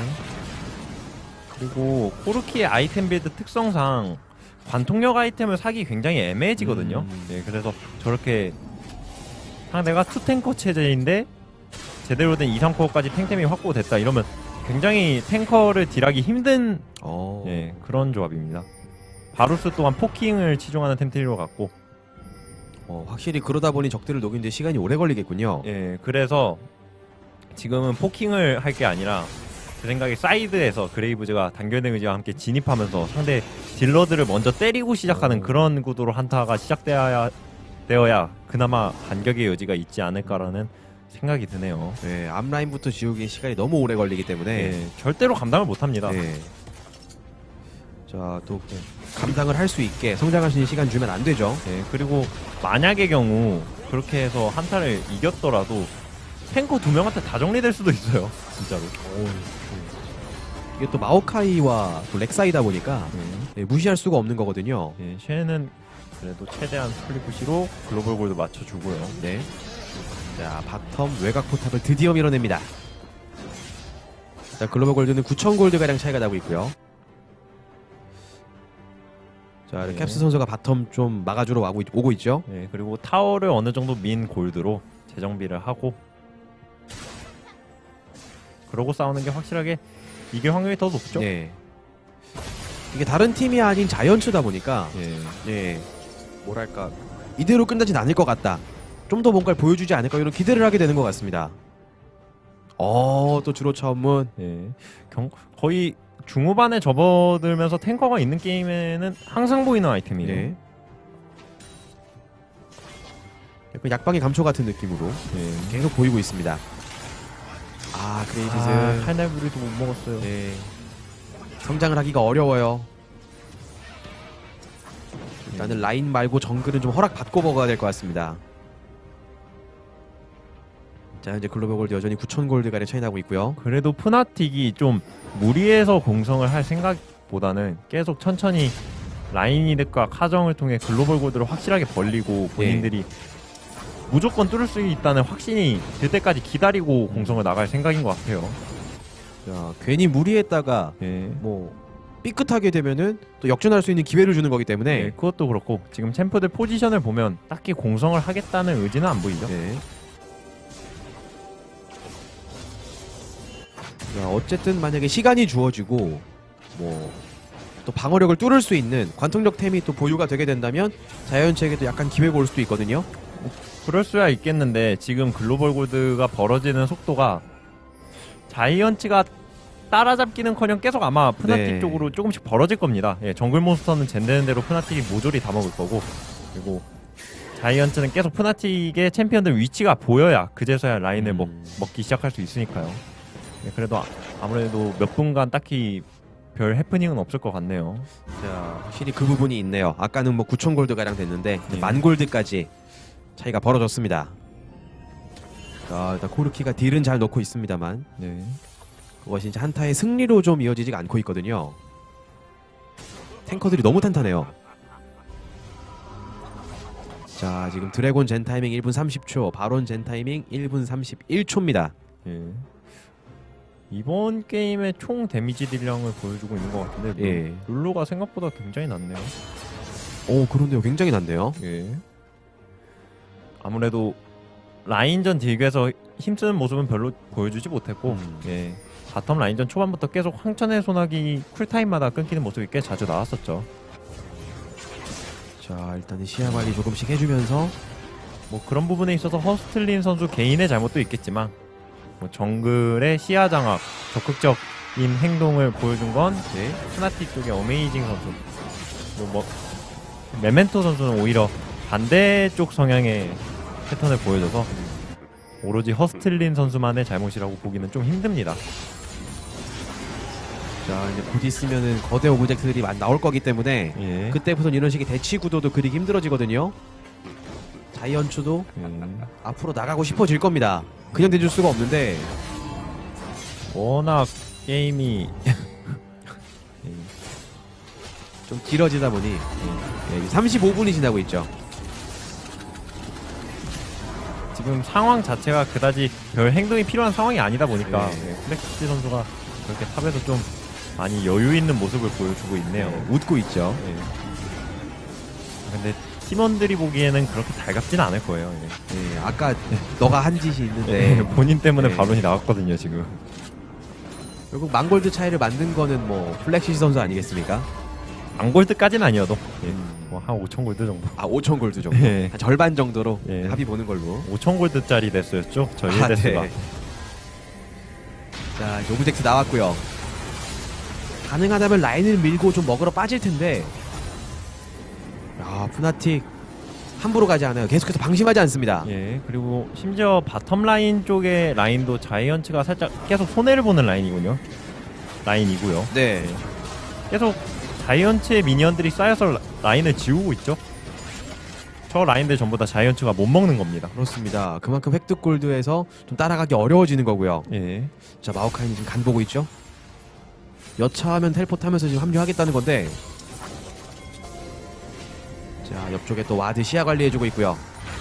그리고 코르키의 아이템 빌드 특성상 관통력 아이템을 사기 굉장히 애매해지거든요. 예, 그래서 저렇게 상대가 투탱커 체제인데 제대로 된 2, 3코어까지 탱템이 확보됐다 이러면 굉장히 탱커를 딜하기 힘든 예, 그런 조합입니다. 바루스 또한 포킹을 치중하는 템트리로 같고 확실히 그러다 보니 적들을 녹이는데 시간이 오래 걸리겠군요. 예, 그래서 지금은 포킹을 할 게 아니라 제 생각에 사이드에서 그레이브즈가 단결된 의지와 함께 진입하면서 상대 딜러들을 먼저 때리고 시작하는 그런 구도로 한타가 시작되어야 그나마 반격의 여지가 있지 않을까라는 생각이 드네요. 네, 앞라인부터 지우기 시간이 너무 오래 걸리기 때문에 예, 절대로 감당을 못합니다. 네. 자, 또 감당을 할 수 있게 성장할 수 있는 시간 주면 안 되죠. 예, 그리고 만약의 경우 그렇게 해서 한타를 이겼더라도 탱커 2명한테 다 정리될 수도 있어요. 진짜로. 이게 또 마오카이와 또 렉사이다 보니까 무시할 수가 없는 거거든요. 예, 쉐는 그래도 최대한 스플릿푸시로 글로벌 골드 맞춰주고요. 네. 자, 바텀 외곽 포탑을 드디어 밀어냅니다. 자, 글로벌 골드는 9,000 골드 가량 차이가 나고 있고요. 자, 네. 캡스 선수가 바텀 좀 막아주러 오고 있죠. 예, 그리고 타워를 어느 정도 민 골드로 재정비를 하고 그러고 싸우는 게 확실하게 이길 확률이 더 높죠. 네. 이게 다른 팀이 아닌 자이언츠다 보니까 예. 뭐랄까 이대로 끝나진 않을 것 같다. 좀 더 뭔가를 보여주지 않을까 이런 기대를 하게 되는 것 같습니다. 또 주로 처음은 예. 거의 중후반에 접어들면서 탱커가 있는 게임에는 항상 보이는 아이템이에요. 네. 약간 약방의 감초 같은 느낌으로 계속 보이고 있습니다. 그레이비즈 칼날부리도 못 먹었어요. 네. 성장을 하기가 어려워요. 일단은 라인 말고 정글은 좀 허락받고 먹어야 될 것 같습니다. 자, 현재 글로벌 골드 여전히 9,000 골드 가량 차이 나고 있고요. 그래도 푸나틱이 좀 무리해서 공성을 할 생각보다는 계속 천천히 라인 이득과 카정을 통해 글로벌 골드를 확실하게 벌리고 본인들이 무조건 뚫을 수 있다는 확신이 들 때까지 기다리고 공성을 나갈 생각인 것 같아요. 자, 괜히 무리했다가 뭐 삐끗하게 되면은 또 역전할 수 있는 기회를 주는 거기 때문에 네, 그것도 그렇고 지금 챔프들 포지션을 보면 딱히 공성을 하겠다는 의지는 안 보이죠. 자, 어쨌든 만약에 시간이 주어지고 뭐 또 방어력을 뚫을 수 있는 관통력 템이 또 보유가 되게 된다면 자이언츠에게도 약간 기회가 올 수도 있거든요. 그럴 수야 있겠는데 지금 글로벌 골드가 벌어지는 속도가 자이언츠가 따라잡기는커녕 계속 아마 푸나틱 쪽으로 조금씩 벌어질 겁니다. 예, 정글 몬스터는 젠되는 대로 푸나틱이 모조리 다 먹을 거고 그리고 자이언츠는 계속 푸나틱의 챔피언들 위치가 보여야 그제서야 라인을 먹기 시작할 수 있으니까요. 예, 그래도 아무래도 몇 분간 딱히 별 해프닝은 없을 것 같네요. 자, 확실히 그 부분이 있네요. 아까는 뭐 9,000 골드 가량 됐는데 네. 10,000 골드까지 차이가 벌어졌습니다. 자, 일단 코르키가 딜은 잘 넣고 있습니다만 그것이 이제 한타의 승리로 좀 이어지지가 않고 있거든요. 탱커들이 너무 탄탄해요. 자, 지금 드래곤 젠 타이밍 1분 30초, 바론 젠 타이밍 1분 31초입니다. 이번 게임의 총 데미지 딜량을 보여주고 있는 것 같은데 룰루가 생각보다 굉장히 낮네요. 그런데요, 굉장히 난데요. 아무래도 라인전 딜교에서 힘쓰는 모습은 별로 보여주지 못했고 예, 바텀 라인전 초반부터 계속 황천의 소나기 쿨타임마다 끊기는 모습이 꽤 자주 나왔었죠. 자 일단은 시야 관리 조금씩 해주면서 뭐 그런 부분에 있어서 허스틀린 선수 개인의 잘못도 있겠지만 뭐 정글의 시야 장악, 적극적인 행동을 보여준 건 네, 푸나틱 쪽의 어메이징 선수 그리고 뭐 메멘토 선수는 오히려 반대쪽 성향의 패턴을 보여줘서 오로지 허스틀린 선수만의 잘못이라고 보기는 좀 힘듭니다. 자 이제 곧 있으면은 거대 오브젝트들이 나올 거기 때문에 예. 그때부터는 이런 식의 대치 구도도 그리기 힘들어지거든요. 자이언츠도 앞으로 나가고 싶어질 겁니다. 그냥 대줄 수가 없는데 워낙 게임이 좀 길어지다 보니 35분이 지나고 있죠. 지금 상황 자체가 그다지 별 행동이 필요한 상황이 아니다 보니까 네. 플렉시 선수가 그렇게 탑에서 좀 많이 여유 있는 모습을 보여주고 있네요. 웃고 있죠. 네. 근데 팀원들이 보기에는 그렇게 달갑진 않을 거예요. 네, 아까 너가 한 짓이 있는데 본인 때문에 네. 발언이 나왔거든요 지금. 결국 망골드 차이를 만든 거는 뭐 플렉시시 선수 아니겠습니까? 안골드까지는 아니어도 뭐 한 5천 골드 정도. 아 5천 골드 정도. 예. 한 절반 정도로 예. 합의 보는 걸로. 5천 골드짜리 데스였죠. 저희 아, 데스가. 네. 자 이제 오브젝트 나왔고요. 가능하다면 라인을 밀고 좀 먹으러 빠질 텐데. 야 푸나틱 함부로 가지 않아요. 계속해서 방심하지 않습니다. 예. 그리고 심지어 바텀 라인 쪽의 라인도 자이언츠가 살짝 계속 손해를 보는 라인이군요. 라인이고요. 네. 계속 자이언츠의 미니언들이 쌓여서 라인을 지우고 있죠. 저 라인들 전부 다 자이언츠가 못 먹는 겁니다. 그렇습니다. 그만큼 획득 골드에서 좀 따라가기 어려워지는 거고요. 예. 자 마오카이는 지금 간 보고 있죠. 여차하면 텔포트 하면서 지금 합류하겠다는 건데. 자 옆쪽에 또 와드 시야 관리해주고 있고요.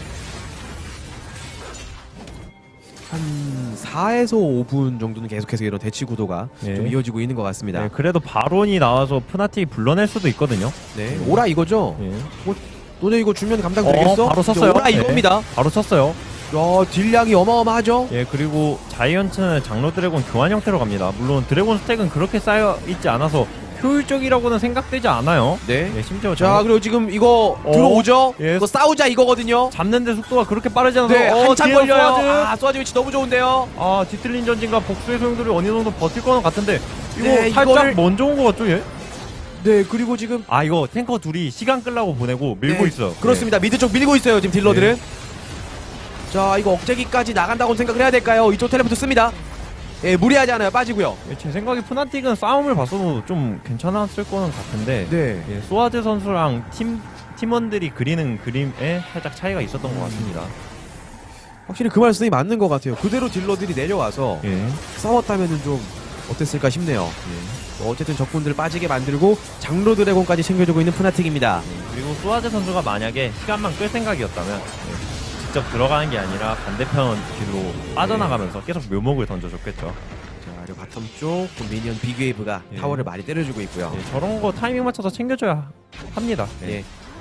한 4에서 5분 정도는 계속해서 이런 대치 구도가 예. 좀 이어지고 있는 것 같습니다. 네, 그래도 바론이 나와서 푸나틱이 불러낼 수도 있거든요. 네, 오라 이거죠? 예. 너네 이거 주면 감당 되겠어? 바로 이제 썼어요. 오라 이겁니다. 바로 쳤어요. 야 딜량이 어마어마하죠? 예, 그리고 자이언츠는 장로 드래곤 교환 형태로 갑니다. 물론 드래곤 스택은 그렇게 쌓여 있지 않아서 효율적이라고는 생각되지 않아요. 네. 예, 심지어 자 그리고 지금 이거 들어오죠? 예. 이거 싸우자 이거거든요. 잡는데 속도가 그렇게 빠르지 않아서 네, 한참 뒤에서 걸려요. 스와드. 아, 스와드 위치 너무 좋은데요. 아, 뒤틀린 전진과 복수의 소용돌이 어느 정도 버틸 거는 같은데 이거 네, 살짝 이거를- 먼저 온 거 같죠, 얘? 네, 그리고 지금 아, 이거 탱커 둘이 시간 끌라고 보내고 밀고 네, 있어요. 그렇습니다. 미드 쪽 밀고 있어요. 지금 딜러들은. 자, 이거 억제기까지 나간다고 생각을 해야 될까요? 이쪽 텔레포트 씁니다. 예, 무리하지 않아요. 빠지고요. 예, 제 생각에 푸나틱은 싸움을 봤어도 좀 괜찮았을 거는 같은데 네. 예, 소아즈 선수랑 팀원들이 그리는 그림에 살짝 차이가 있었던 것 같습니다. 확실히 그 말씀이 맞는 것 같아요. 그대로 딜러들이 내려와서 예. 싸웠다면은 좀 어땠을까 싶네요. 뭐 어쨌든 적군들을 빠지게 만들고 장로 드래곤까지 챙겨주고 있는 푸나틱입니다. 그리고 소아즈 선수가 만약에 시간만 끌 생각이었다면 직접 들어가는 게 아니라 반대편 길로 빠져나가면서 계속 묘목을 던져줬겠죠. 자, 그리고 바텀 쪽 미니언 빅웨이브가 예. 타워를 많이 때려주고 있고요. 예, 저런 거 타이밍 맞춰서 챙겨줘야 합니다. 예.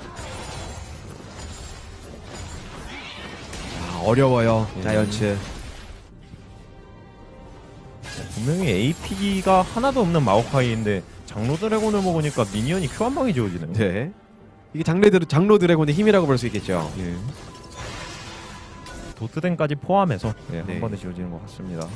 아, 어려워요. 예. 자이언츠. 분명히 AP가 하나도 없는 마오카이인데 장로 드래곤을 먹으니까 미니언이 큐 한 방에 지워지네요. 네. 이게 장로 드래곤의 힘이라고 볼 수 있겠죠. 예. 도트덴까지 포함해서 예, 네. 한 번에 지워지는 것 같습니다.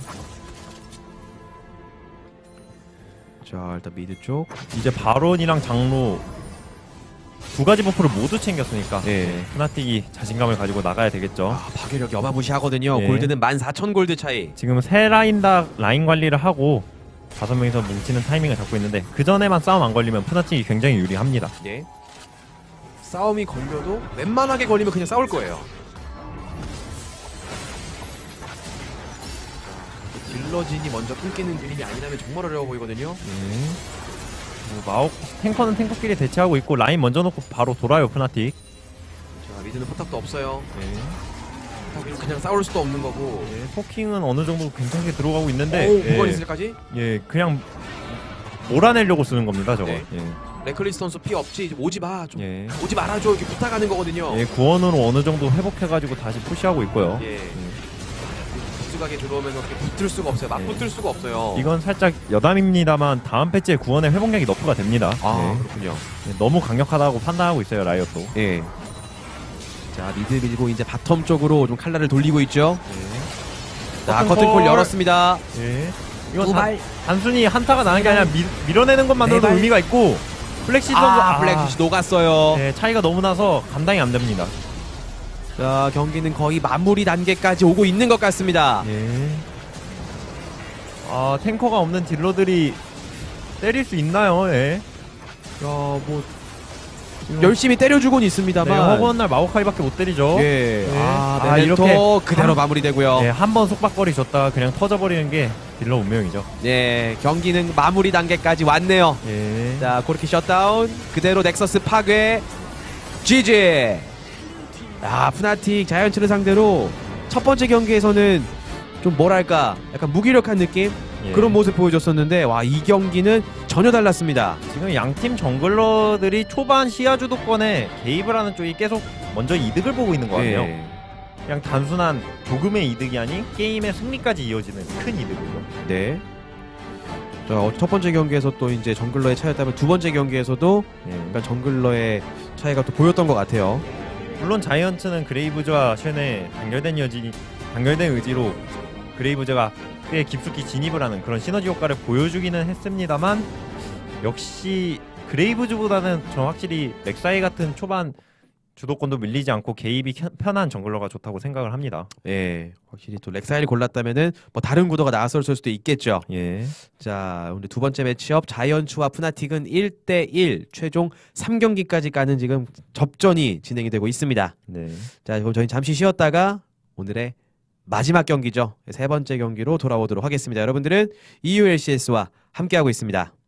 자, 일단 미드 쪽. 이제 바론이랑 장로 두 가지 버프를 모두 챙겼으니까 예. 푸나틱이 자신감을 가지고 나가야 되겠죠. 아, 파괴력이 어마무시하거든요. 예. 골드는 14,000골드 차이. 지금 세 라인 다 라인 관리를 하고 5명이서 뭉치는 타이밍을 잡고 있는데 그 전에만 싸움 안 걸리면 푸나틱이 굉장히 유리합니다. 예. 싸움이 걸려도 웬만하게 걸리면 그냥 싸울 거예요. 딜러진이 먼저 끊기는 그림이 아니라면 정말 어려워 보이거든요. 마오 탱커는 탱커끼리 대치하고 있고 라인 먼저 놓고 바로 돌아요 푸나틱. 자, 미드는 포탑도 없어요. 포탑이 그냥 싸울 수도 없는 거고. 포킹은 어느 정도 괜찮게 들어가고 있는데 오, 무거운 이슬까지? 예, 그냥 몰아내려고 쓰는 겁니다 저거. 네. 예. 레클리스 선수 피 없지 이제 오지 마. 좀 예. 오지 말아줘 이렇게 부탁하는 거거든요. 예, 구원으로 어느 정도 회복해가지고 다시 푸시하고 있고요. 예. 깊숙하게 들어오면 그렇게 붙을 수가 없어요. 막 예. 붙을 수가 없어요. 이건 살짝 여담입니다만 다음 패치에 구원의 회복량이 너프가 됩니다. 아 예. 그렇군요. 예, 너무 강력하다고 판단하고 있어요 라이엇도. 예. 자 미드 밀고 이제 바텀 쪽으로 좀 칼날을 돌리고 있죠. 자 커튼콜 열었습니다. 예. 이건 두 발. 단순히 한타가 나는 게 아니라 밀어내는 것만으로도 네 발. 의미가 있고 플렉시 선수 블랙시시 녹았어요. 네, 차이가 너무 나서 감당이 안 됩니다. 자 경기는 거의 마무리 단계까지 오고 있는 것 같습니다. 예. 탱커가 없는 딜러들이 때릴 수 있나요? 예. 야뭐 열심히 때려주곤 네, 있습니다만. 허구한 날 마오카이밖에 못 때리죠. 예. 네. 네네토 이렇게 그대로 마무리되고요. 네, 한 번 속박거리 줬다가 그냥 터져버리는 게 딜러 운명이죠. 네, 경기는 마무리 단계까지 왔네요. 예. 자, 코르키 셧다운, 그대로 넥서스 파괴, GG! 야, 푸나틱 자이언츠를 상대로 첫 번째 경기에서는 좀 뭐랄까, 약간 무기력한 느낌? 예. 그런 모습 보여줬었는데, 와, 이 경기는 전혀 달랐습니다. 지금 양팀 정글러들이 초반 시야 주도권에 개입을 하는 쪽이 계속 먼저 이득을 보고 있는 것 같아요. 예. 그냥 단순한 조금의 이득이 아닌 게임의 승리까지 이어지는 큰 이득이죠. 네. 자, 첫 번째 경기에서 또 이제 정글러의 차였다면 두 번째 경기에서도 예. 약간 정글러의 차이가 또 보였던 것 같아요. 물론 자이언츠는 그레이브즈와 쉔의 단결된 의지로 그레이브즈가 꽤 깊숙이 진입을 하는 그런 시너지 효과를 보여주기는 했습니다만 역시 그레이브즈보다는 저 확실히 렉사이 같은 초반 주도권도 밀리지 않고 개입이 편한 정글러가 좋다고 생각을 합니다. 예, 확실히 또 렉사이를 골랐다면은 뭐 다른 구도가 나왔을 수도 있겠죠. 예. 자, 오늘 두 번째 매치업 자이언츠와 푸나틱은 1대1 최종 3경기까지 가는 지금 접전이 진행이 되고 있습니다. 네. 자, 그럼 저희 잠시 쉬었다가 오늘의 마지막 경기죠. 세 번째 경기로 돌아오도록 하겠습니다. 여러분들은 EULCS와 함께하고 있습니다.